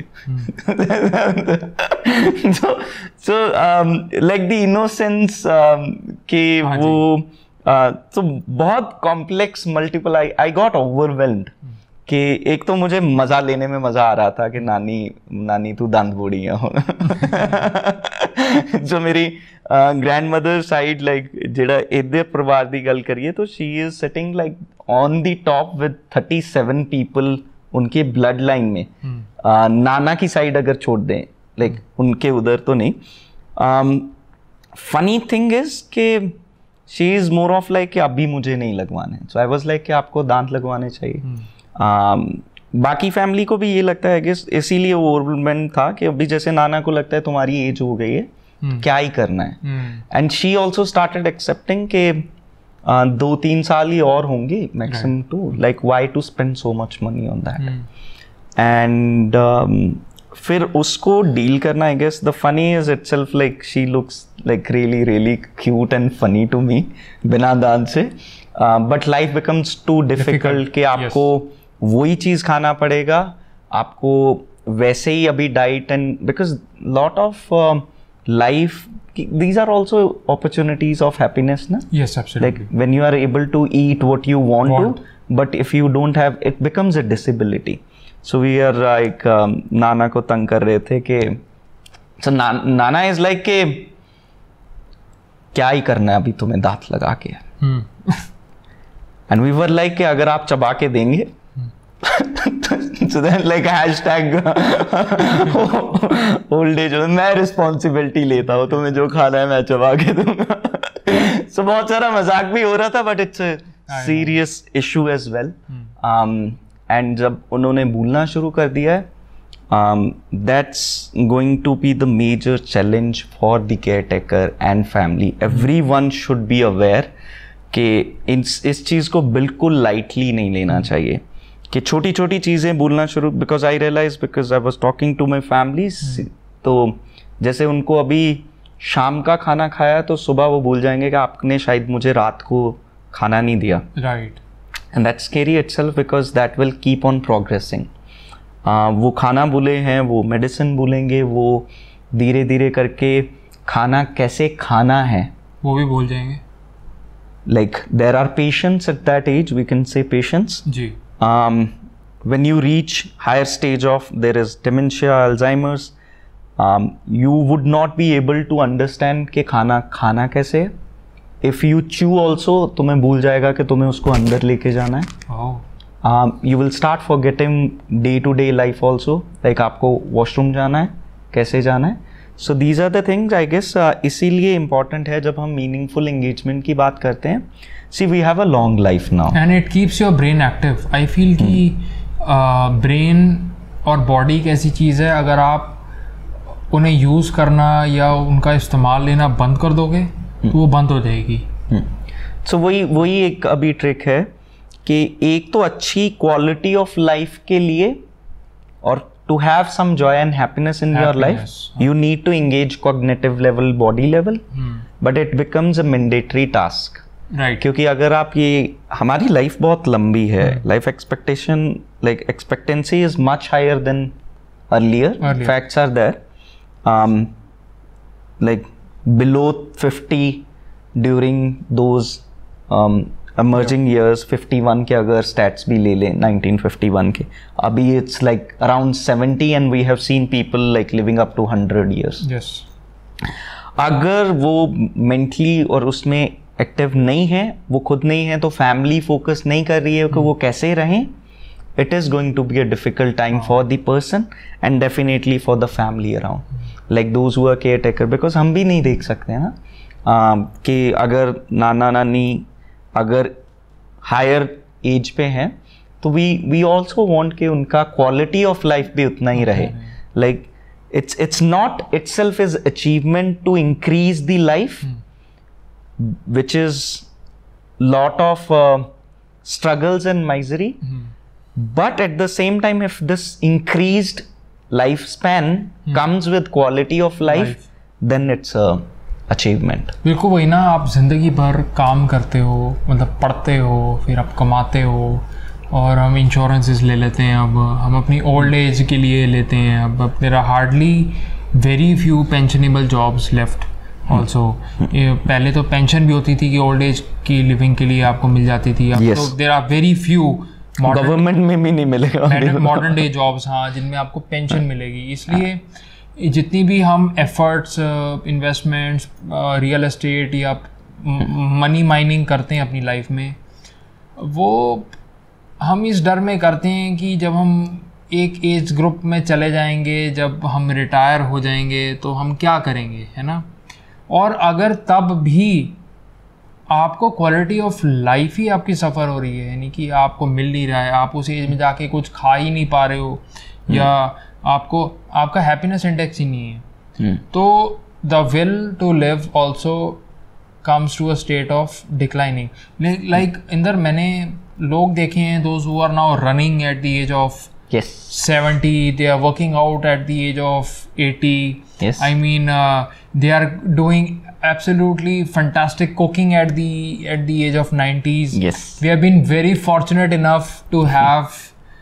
so like the innocence कि वो तो बहुत complex multiple, I got overwhelmed कि एक तो मुझे मजा लेने में मजा आ रहा था कि नानी तू दांत बोड़ी है। जो मेरी ग्रैंड मदर साइड, लाइक जेड़ा इधर परिवार की गल करिए तो she is sitting like on the top with 37 people उनके ब्लड लाइन में। नाना की साइड अगर छोड़ दें, लाइक उनके उधर तो नहीं। फनी थिंग इज कि she is more of like कि अभी मुझे नहीं लगवाने, सो आई वाज लाइक कि आपको दांत लगवाने चाहिए। बाकी फैमिली को भी ये लगता है कि इसीलिए वो ओवरवेलमेंट था कि अभी जैसे नाना को लगता है तुम्हारी एज हो गई है, क्या ही करना है। And she also started accepting के 2-3 साल ही और होंगे maximum two, like why to spend so much money on that. And फिर उसको डील करना, I guess the funny is itself, like she looks like really really cute and funny to me बिना दांत से, but life becomes too difficult कि आपको वही चीज खाना पड़ेगा, आपको वैसे ही अभी diet, and because lot of life, these are also opportunities of happiness, na? Yes, absolutely. Like when you are able to eat what you want to, but if you don't have, it becomes a disability. So we are like नाना को तंग कर रहे थे कि so Nana is like के क्या ही करना है अभी तुम्हें दांत लगा के। एंड वी वर लाइक कि अगर आप चबा के देंगे so then like hashtag old age मैं रिस्पॉन्सिबिलिटी लेता हूँ, तुम्हें जो खाना है मैं चबा के दूंगा. So बहुत सारा मजाक भी हो रहा था, but it's a serious issue as well. And जब उन्होंने बोलना शुरू कर दिया है, that's going to be the major challenge for the caretaker and family. Everyone should be aware कि इस चीज़ को बिल्कुल लाइटली नहीं लेना चाहिए कि छोटी छोटी चीज़ें बोलना शुरू. Because I realize, because I was talking to my families, तो जैसे उनको अभी शाम का खाना खाया तो सुबह वो भूल जाएंगे कि आपने शायद मुझे रात को खाना नहीं दिया. Right. And that's scary itself because that will keep on progressing. वो खाना भूले हैं, वो मेडिसिन भूलेंगे, वो धीरे धीरे करके खाना कैसे खाना है वो भी भूल जाएंगे. Like there are patients at that age, we can say patients. Ji. When you reach higher stage of there is dementia, Alzheimer's, you would not be able to understand कि खाना कैसे है. If you chew also, तुम्हें भूल जाएगा कि तुम्हें उसको अंदर लेके जाना है. Oh. You will start forgetting day-to-day life also, like आपको वॉशरूम जाना है, कैसे जाना है. So these are the things I guess इसीलिए important है जब हम meaningful engagement की बात करते हैं. See, we have a long life now. And it keeps your brain active. I feel कि brain और body एक ऐसी चीज़ है, अगर आप उन्हें यूज़ करना या उनका इस्तेमाल लेना बंद कर दोगे तो वो बंद हो जाएगी. So वही एक अभी ट्रिक है कि एक तो अच्छी क्वालिटी ऑफ लाइफ के लिए और to have some joy and happiness in your life, you need to engage cognitive level, body level, but it becomes a mandatory task. Right. क्योंकि अगर आप ये, हमारी लाइफ बहुत लंबी है, life expectation like expectancy is much higher than earlier. Facts are there. Like below 50 during those emerging years, 51 के अगर stats भी ले लें 1951 के, अभी it's like around 70 and we have seen people like living up to 100 years. Yes. अगर वो mentally और उसमें एक्टिव नहीं है, वो खुद नहीं है, तो फैमिली फोकस नहीं कर रही है कि वो कैसे रहें, it is going to be a difficult time for the person and definitely for the family around, like those who are caretaker, because हम भी नहीं देख सकते हैं ना कि अगर नाना नानी अगर हायर एज पे हैं तो वी ऑल्सो वॉन्ट कि उनका क्वालिटी ऑफ लाइफ भी उतना ही रहे. Like it's not itself is achievement to increase the life, which is lot of struggles and misery, but at the same time if this increased lifespan comes with quality of life, then it's a achievement. बिल्कुल वही ना, आप ज़िंदगी भर काम करते हो, मतलब पढ़ते हो, फिर आप कमाते हो, और हम इंश्योरेंसेस ले लेते हैं, अब हम अपनी ओल्ड एज के लिए लेते हैं. अब there are hardly very few pensionable jobs left also. पहले तो पेंशन भी होती थी कि ओल्ड एज की लिविंग के लिए आपको मिल जाती थी. अब तो there are very few, government में भी नहीं मिलेगा मॉडर्न डे जॉब्स, हाँ, जिनमें आपको पेंशन मिलेगी. इसलिए जितनी भी हम एफर्ट्स, इन्वेस्टमेंट्स, रियल एस्टेट या मनी माइनिंग करते हैं अपनी लाइफ में, वो हम इस डर में करते हैं कि जब हम एक एज ग्रुप में चले जाएंगे, जब हम रिटायर हो जाएंगे तो हम क्या करेंगे, है ना. और अगर तब भी आपको क्वालिटी ऑफ लाइफ ही आपकी सफ़र हो रही है, यानी कि आपको मिल नहीं रहा है, आप उस एज में जाके कुछ खा ही नहीं पा रहे हो, या आपको आपका हैप्पीनेस इंडेक्स ही नहीं है, तो the will to live also comes to a state of declining. Like Inder, मैंने लोग देखे हैं, those who are now running at the age of 70, they are working out at the age of 80. Yes. I mean, they are doing absolutely fantastic cooking at the age of 90s. Yes. We have been very fortunate enough to have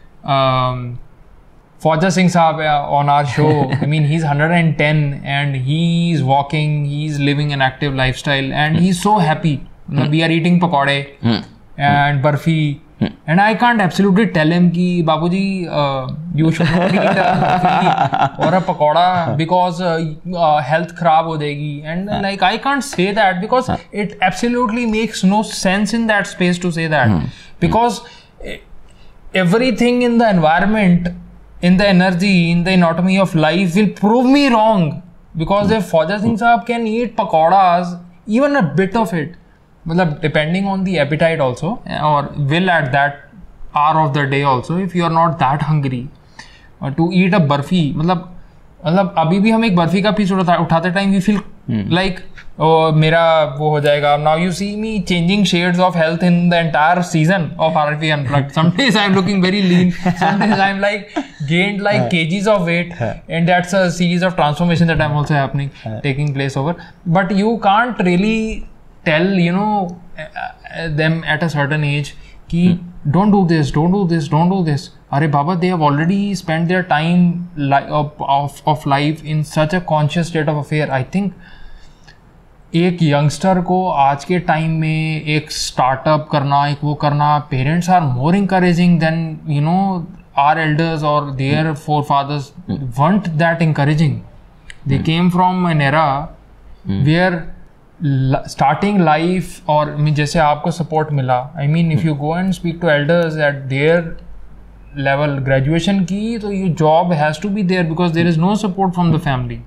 Fauja Singh Saab on our show. I mean, he's 110 and he's walking, he's living an active lifestyle and he's so happy. We are eating pakode and barfi. And I can't absolutely tell him कि बाबूजी you should not eat a barfi or a pakora because health खराब हो जाएगी. And like I can't say that because it absolutely makes no sense in that space to say that. Because everything in the environment, in the energy, in the anatomy of life will prove me wrong. Because if Fauja Singh Saab can eat pakoras, even a bit of it, depending on the appetite also, or will at that hour of the day also, if you are not that hungry, to eat a barfi, मतलब अभी भी हम एक बर्फी का piece उठाते time we feel like मेरा वो हो जाएगा. Now you see me changing shades of health in the entire season of RFE Unplugged. Some days I am looking very lean, some days I am like gained like kgs of weight, and that's a series of transformation that I'm also happening taking place over. But you can't really tell, you know, them at a certain age कि don't do this, don't do this, don't do this. अरे बाबा, they have already spent their time of life in such a conscious state of affair. I think एक youngster को आज के time में एक startup करना, एक वो करना, parents are more encouraging than you know our elders और their forefathers weren't that encouraging. They came from an era where starting life, और जैसे आपको सपोर्ट मिला, I mean if you go and speak to elders at their level, graduation की तो your job has to be there because there is no support from the family.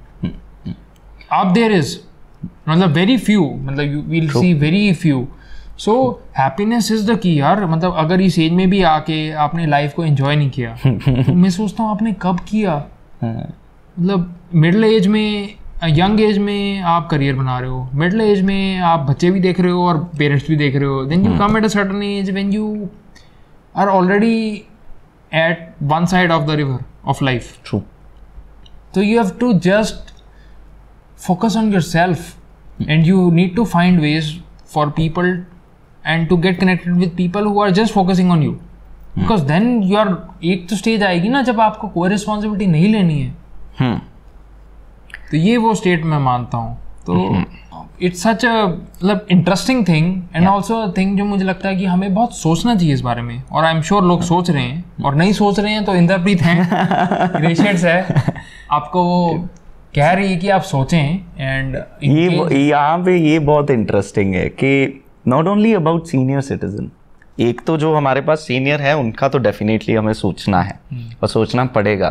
अब there is, मतलब very few, मतलब you will see very few. So happiness is the key यार. मतलब अगर इस as में भी आके आपने लाइफ को एंजॉय नहीं किया तो मैं सोचता हूँ आपने कब किया. मतलब मिडिल एज में, यंग एज में आप करियर बना रहे हो, मिडिल एज में आप बच्चे भी देख रहे हो और पेरेंट्स भी देख रहे हो. Then you come at a certain age when you are already at one side of the river of life. True. So you have to just focus on yourself, and you need to find ways for people and to get connected with people who are just focusing on you. Because then you are, एक तो stage आएगी ना जब आपको कोई responsibility नहीं लेनी है. तो ये वो स्टेट मैं मानता हूँ. तो इट्स सच अ मतलब interesting thing and also thing जो मुझे लगता है कि हमें बहुत सोचना चाहिए इस बारे में. और आई एम श्योर लोग सोच रहे हैं, और नहीं सोच रहे हैं तो इंद्रप्रीत हैं, ग्रेशियस है, आपको वो कह रही है कि आप सोचें. एंड ये यहाँ पे ये बहुत इंटरेस्टिंग है कि not only about senior citizen, एक तो जो हमारे पास सीनियर है उनका तो डेफिनेटली हमें सोचना है और सोचना पड़ेगा.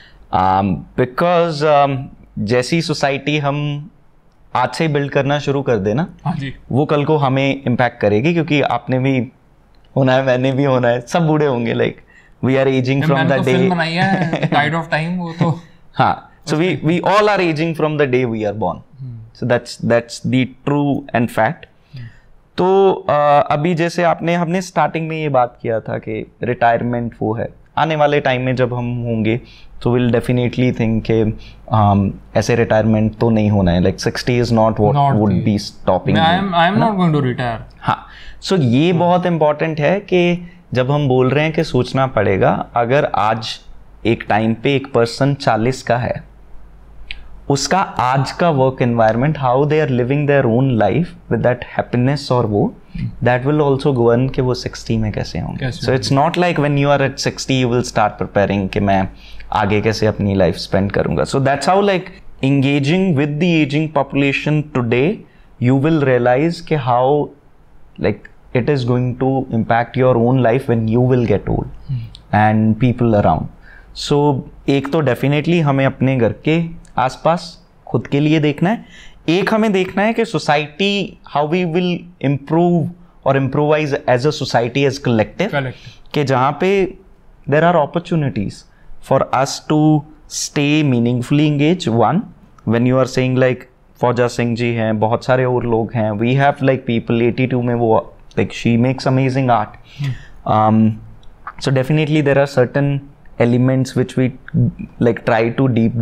बिकॉज जैसी सोसाइटी हम आज से बिल्ड करना शुरू कर देना, वो कल को हमें इम्पैक्ट करेगी. क्योंकि आपने भी होना है, मैंने भी होना है, सब बूढ़े होंगे. Like we are aging from the day tide of time, वो तो हाँ. So we all are aging from the day we are born. So that's the true and fact. तो अभी जैसे हमने स्टार्टिंग में ये बात किया था कि रिटायरमेंट वो है, आने वाले टाइम में जब हम होंगे तो विल डेफिनेटली थिंक के ऐसे रिटायरमेंट तो नहीं होना है. Like 60 is not what would be stopping. I am not going to retire. हाँ, सो ये बहुत इंपॉर्टेंट है कि जब हम बोल रहे हैं कि सोचना पड़ेगा, अगर आज एक टाइम पे एक पर्सन 40 का है, उसका आज का work environment, how they are living their own life with that happiness, और वो दैट विल ऑल्सो गवर्न कि वो 60 में कैसे होंगे. So it's not like when you are at 60 you will start preparing कि मैं आगे कैसे अपनी लाइफ स्पेंड करूंगा. So that's how like engaging with the aging population today, you will realize कि how like it is going to impact your own life when you will get old and people around. So एक तो definitely हमें अपने घर के आसपास खुद के लिए देखना है, एक हमें देखना है कि society how we will improve or improvise as a society as collective, कि जहाँ पे there are opportunities for us to stay meaningfully engaged. One, when you are saying like फौजा सिंह जी हैं, बहुत सारे और लोग हैं, we have like people 82 में वो like she makes amazing art. So definitely there are certain elements which we like try to deep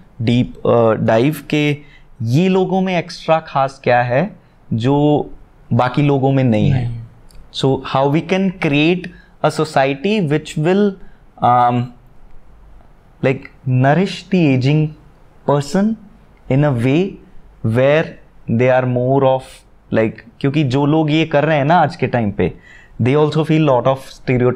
dive के ये लोगों में एक्स्ट्रा खास क्या है जो बाकी लोगों में नहीं है. So how we can create a society which will like nourish the aging person in a way where they are more of like, क्योंकि जो लोग ये कर रहे हैं ना आज के टाइम पे, they also feel lot of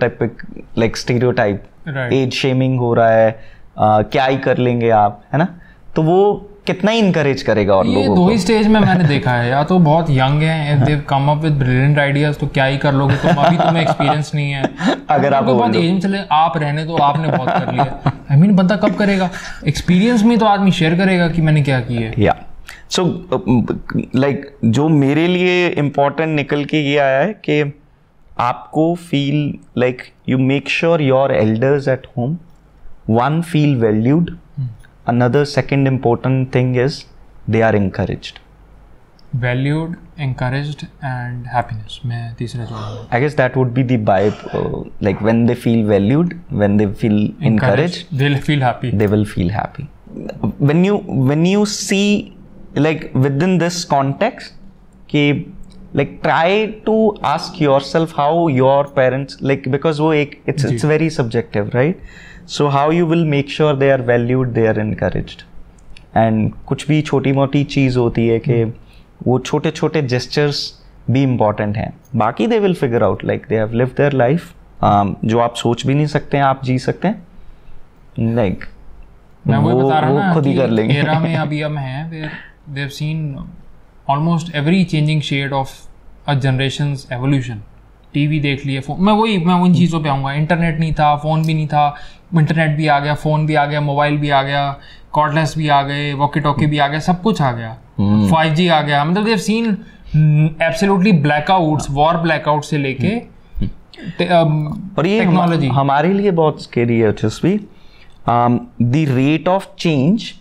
stereotype, Right. Age shaming हो रहा है, क्या ही कर लेंगे आप, है ना? तो वो कितना ही इनकरेज करेगा और ये लोगों दो को. ही स्टेज में मैंने देखा है, या तो बहुत यंग है, if they come up with brilliant ideas तो क्या ही कर लोगे तुम, अभी तुम्हें एक्सपीरियंस नहीं है. अगर आप उनको बहुत बोल दो. एज में चले, आप रहने दो, आपने बहुत कर लिया. आई मीन बंदा कब करेगा एक्सपीरियंस में, तो आदमी शेयर करेगा कि मैंने क्या किया है. या सो लाइक जो मेरे लिए इम्पोर्टेंट निकल के ये आया है कि आपको feel like you make sure your elders at home one feel valued. Another second important thing is they are encouraged. Valued, encouraged and happiness. मैं तीसरा जोड़ूंगा. I guess that would be the vibe. Like when they feel valued, when they feel encouraged, they'll feel happy. they will feel happy. When you see like within this context, कि like try to ask yourself how your parents like, because वो एक it's very subjective, right? So how you will make sure they are valued, they are encouraged. And कुछ भी छोटी मोटी चीज़ होती है कि वो छोटे छोटे gestures भी important हैं. बाकी they will figure out, like they have lived their life. जो आप सोच भी नहीं सकते हैं आप जी सकते हैं. Like मैं वही बता रहा हूँ ना खुद ही कर लेंगे. एरा में अभी हम हैं where they have seen almost every changing shade of a generation's evolution. TV देख लिए, फोन, मैं उन चीज़ों पे आऊँगा. इंटरनेट नहीं था, फ़ोन भी नहीं था, इंटरनेट भी आ गया, फ़ोन भी आ गया, मोबाइल भी आ गया, कॉर्डलेस भी आ गए, वॉकी टॉकी भी आ गया, सब कुछ आ गया, 5G आ गया. मतलब they have seen absolutely blackouts, war blackout से लेके और ये टेक्नोलॉजी हमारे लिए बहुत स्केरी है Yashasvi. The rate of change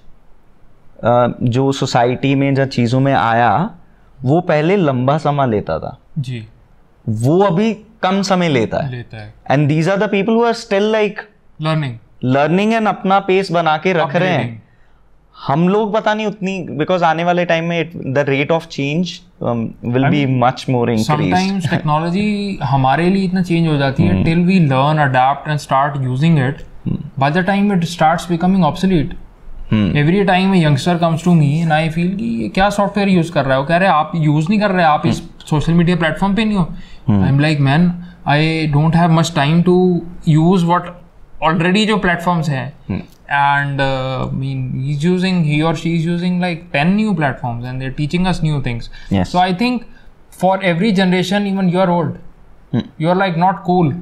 जो सोसाइटी में या चीज़ों में आया वो पहले लंबा समय लेता था जी, वो अभी कम समय लेता है. And these are the people who are still like learning and अपना पेस बना के रख रहे हैं. हम लोग पता नहीं उतनी, बिकॉज आने वाले टाइम में the rate of change will be much more increased. Sometimes technology हमारे लिए इतना चेंज हो जाती है till we learn, adapt and start using it. By the time it starts becoming obsolete. Every time youngster comes to me and I feel कि ये क्या software use कर रहा है, वो कह रहे हैं आप यूज नहीं कर रहे, आप इस सोशल मीडिया प्लेटफॉर्म पे नहीं हो. I am like man, I don't have much time to use what already जो प्लेटफॉर्म्स हैं. And he or she is using like 10 new platforms and they're teaching us new things. Yes. So I think for every generation, even you're old, you're like not cool.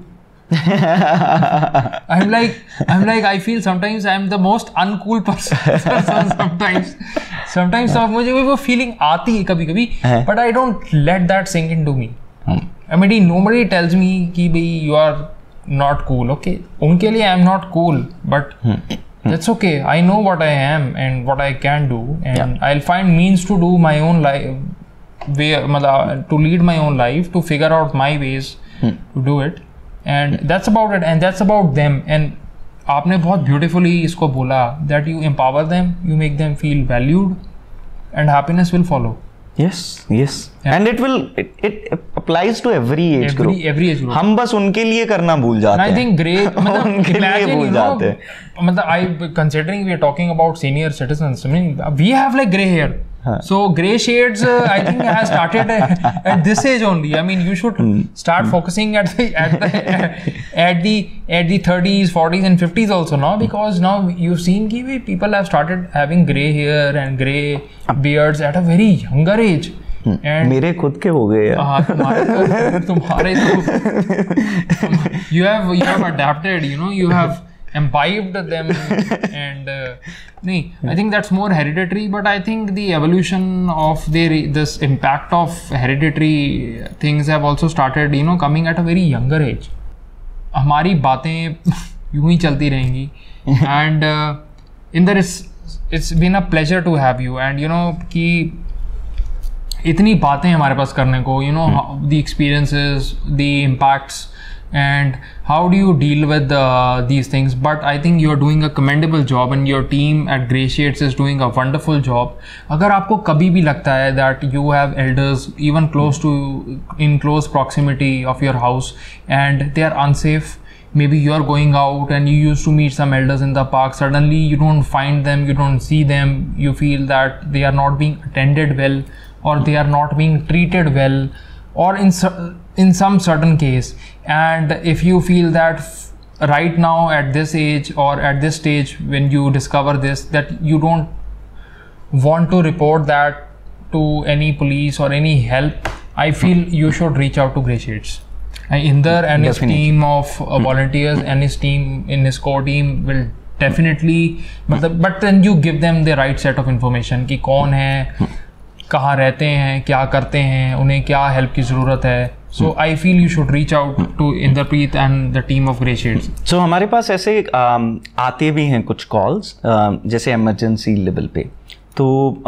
I'm like I feel sometimes I'm the most uncool person sometimes so मुझे वो feeling आती है कभी-कभी, but I don't let that sink into me. I mean nobody tells me कि भाई you are not cool. Okay, उनके लिए I'm not cool, but that's okay. I know what I am and what I can do, and I'll find means to do my own life, to lead my own life, to figure out my ways to do it, and that's about it, and that's about them. And आपने बहुत beautifully इसको बोला that you empower them, you make them feel valued, and happiness will follow. Yes. And it applies to every age group. Every age group. हम बस उनके लिए करना भूल जाते हैं. I think great. उनके लिए भूल जाते हैं. Considering we are talking about senior citizens, I mean, we have like gray hair. So gray shades, I think, has started at this age only. I mean, you should start focusing at the 30s, 40s, and 50s also now, because now you've seen कि people have started having gray hair and gray beards at a very younger age. And मेरे खुद के हो गए यार. तुम्हारे you have adapted, you have imbibed them, and I think that's more hereditary, but I think the evolution of this impact of hereditary things have also started coming at a very younger age. हमारी बातें यूं ही चलती रहेंगी, and it's been a pleasure to have you, and कि इतनी बातें हमारे पास करने को, the experiences, the impacts, and how do you deal with these things. But I think you're doing a commendable job, and your team at Grey Shades is doing a wonderful job. अगर आपको कभी भी लगता है that you have elders even in close proximity of your house and they are unsafe, maybe you're going out and you used to meet some elders in the park, suddenly you don't find them, you don't see them, you feel that they are not being attended well, or they are not being treated well, or in some certain case, and if you feel that right now at this age or at this stage when you discover this, that you don't want to report that to any police or any help, I feel you should reach out to Grey Shades. Inder and his team of volunteers and his team in his core team will definitely, but then you give them the right set of information कि कौन है, कहाँ रहते हैं, क्या करते हैं, उन्हें क्या हेल्प की ज़रूरत है. So I feel you should reach out to Inderpreet and the team of Grey Shades. So हमारे पास ऐसे आते भी हैं कुछ कॉल्स जैसे इमरजेंसी लेवल पे, तो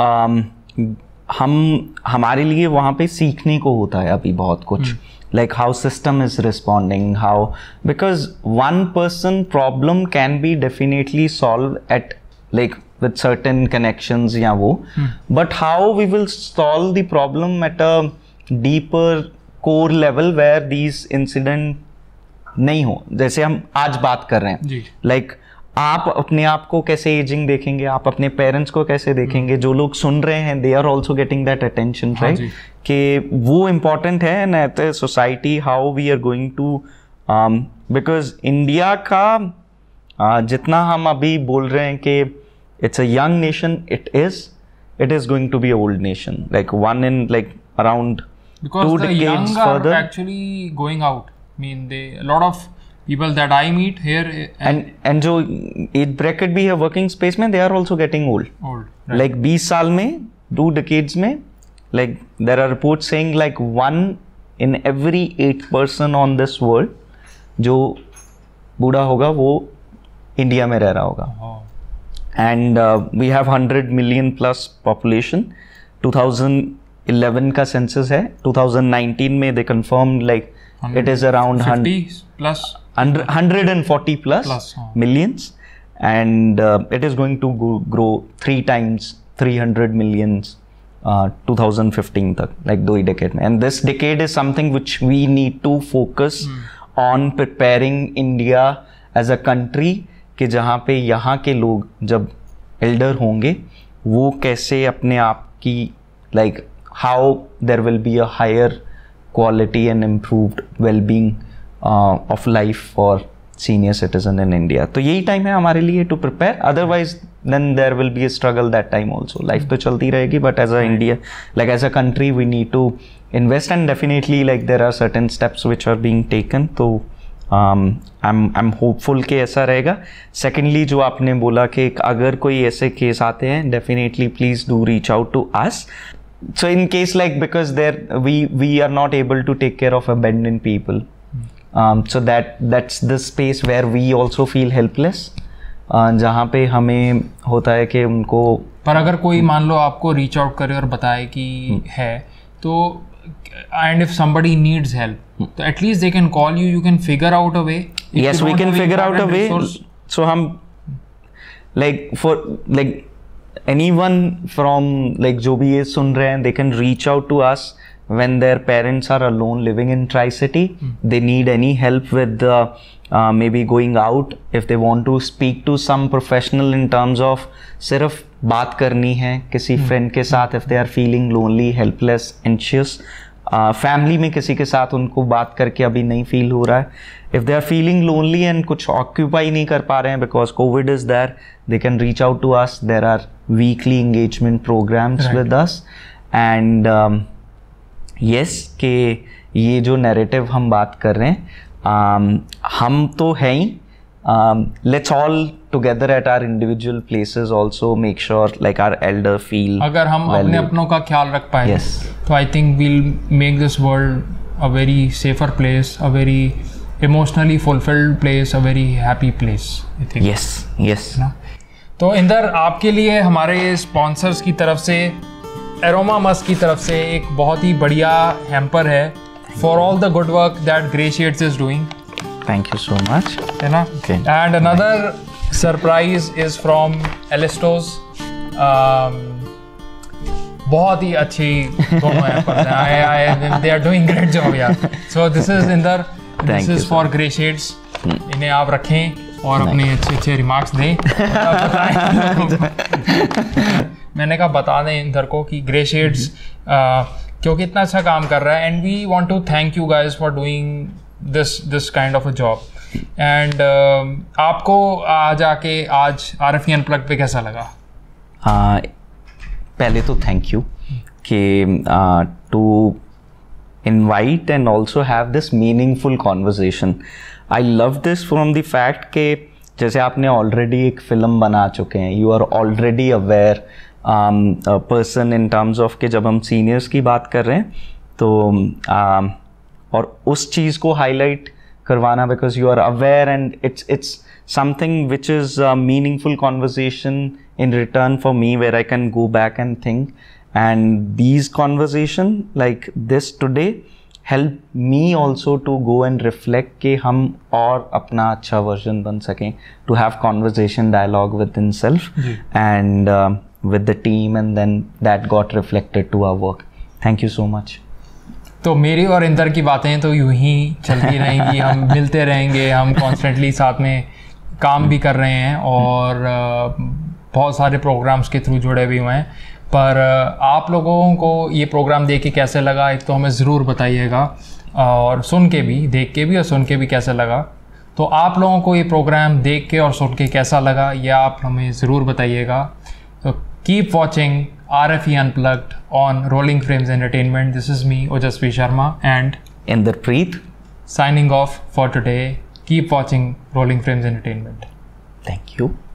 हमारे लिए वहाँ पे सीखने को होता है अभी बहुत कुछ, like how system is responding, how, because one person problem can be definitely solved at like with certain connections या वो, but how we will solve the problem at a deeper core level where these incident नहीं हो. जैसे हम आज बात कर रहे हैं, like आप अपने आप को कैसे एजिंग देखेंगे, आप अपने पेरेंट्स को कैसे देखेंगे, जो लोग सुन रहे हैं they are also getting that attention, right, कि वो इम्पॉर्टेंट है ना at society, how we are going to, because India का जितना हम अभी बोल रहे हैं कि it's a young nation, it is going to be a old nation, like one in like around because 2 the decades young further. are actually going out. I mean, a lot of people that I meet here and जो age bracket भी है working space में, they are also getting old. right. Like 20 साल में, 2 decades में, like there are reports saying like 1 in every 8 person on this world जो बूढ़ा होगा वो इंडिया में रह रहा होगा. And we have 100 million plus population. 2011 का सेंसस है, 2019 में they confirmed like it is around 50 plus 140 plus millions, and it is going to grow 3 times 300 millions 2015 तक, like 2 decade में. And this decade is something which we need to focus on preparing India as a country, कि जहाँ पे यहाँ के लोग जब Elder होंगे वो कैसे अपने आप की like how there will be a higher quality and improved well-being of life for senior citizen in India. तो यही टाइम है हमारे लिए to prepare. Otherwise then there will be a struggle that time also. Life तो चलती रहेगी, but as a India, like as a country, we need to invest, and definitely like there are certain steps which are being taken. तो I'm hopeful कि ऐसा रहेगा. Secondly, जो आपने बोला कि अगर कोई ऐसे केस आते हैं, definitely please do reach out to us. So in case like, because there we are not able to take care of abandoned people, so that's the space where we also feel helpless, जहाँ पे हमें होता है कि उनको, पर अगर कोई मान लो आपको रीच आउट करे और बताए कि है तो, and if somebody needs help, तो at least they can call you, you can figure out a way. Yes, we can figure out a way. So हम like for like anyone from like जो भी ये सुन रहे हैं, they can reach out to us when their parents are alone living in Tri-City. They need any help with maybe going out, if they want to speak to some professional in terms of सिर्फ बात करनी है किसी friend के साथ, if they are feeling lonely, helpless, anxious, family में किसी के साथ उनको बात करके अभी नहीं फील हो रहा है, if they are feeling lonely and कुछ ऑक्यूपाई नहीं कर पा रहे हैं because COVID is there, they can reach out to us. There are weekly engagement programs with us, and yes, कि ये जो नैरेटिव हम बात कर रहे हैं, हम तो हैं ही, let's all together at our individual places also make sure like our elder feel, अगर हम अपने अपनों का ख्याल रख पाए, तो I think we'll make this world a very safer place, a very emotionally fulfilled place, a very happy place, I think. Yes. तो इंदर, आपके लिए हमारे स्पॉन्सर्स की तरफ से, एरोमा मस्क की तरफ से एक बहुत ही बढ़िया हैम्पर है for all the good work that Grey Shades is doing. Thank you so much. है ना? Okay. And another surprise is from Elistos. बहुत ही अच्छी दोनों हैम्पर्स हैं. They are doing great job यार. So this is Inder. This is for Grey Shades. इन्हें आप रखें और अपने अच्छे रिमार्क्स दें. मैंने कहा बता दें इंदर को कि Grey Shades क्योंकि इतना अच्छा काम कर रहा है, and we want to thank you guys for doing this kind of a job. And आपको आज RFE अनप्लग्ड पे कैसा लगा? पहले तो थैंक यू कि to invite and also have this meaningful conversation. I love this from the fact कि जैसे आपने already एक film बना चुके हैं, you are already aware a person in terms of कि जब हम seniors की बात कर रहे हैं तो और उस चीज़ को highlight करवाना because you are aware and it's something which is a meaningful conversation in return for me where I can go back and think. And these conversation like this today help me also to go and reflect कि हम और अपना अच्छा version बन सकें, to have conversation dialogue within self and with the team, and then that got reflected to our work. Thank you so much. तो मेरी और इंदर की बातें तो यूं ही चलती रहेंगी, हम मिलते रहेंगे, हम कॉन्स्टेंटली साथ में काम भी कर रहे हैं और बहुत सारे प्रोग्राम्स के थ्रू जुड़े भी हुए हैं। पर आप लोगों को ये प्रोग्राम देख के कैसे लगा, एक तो हमें ज़रूर बताइएगा, और सुन के भी, देख के भी और सुन के भी कैसे लगा। तो आप लोगों को ये प्रोग्राम देख के और सुन के कैसा लगा ये आप हमें ज़रूर बताइएगा। तो keep watching RFE Unplugged on Rolling Frames Entertainment. This is me, Ojasvi Sharma, and Inderpreet signing off for today. Keep watching Rolling Frames Entertainment. Thank you.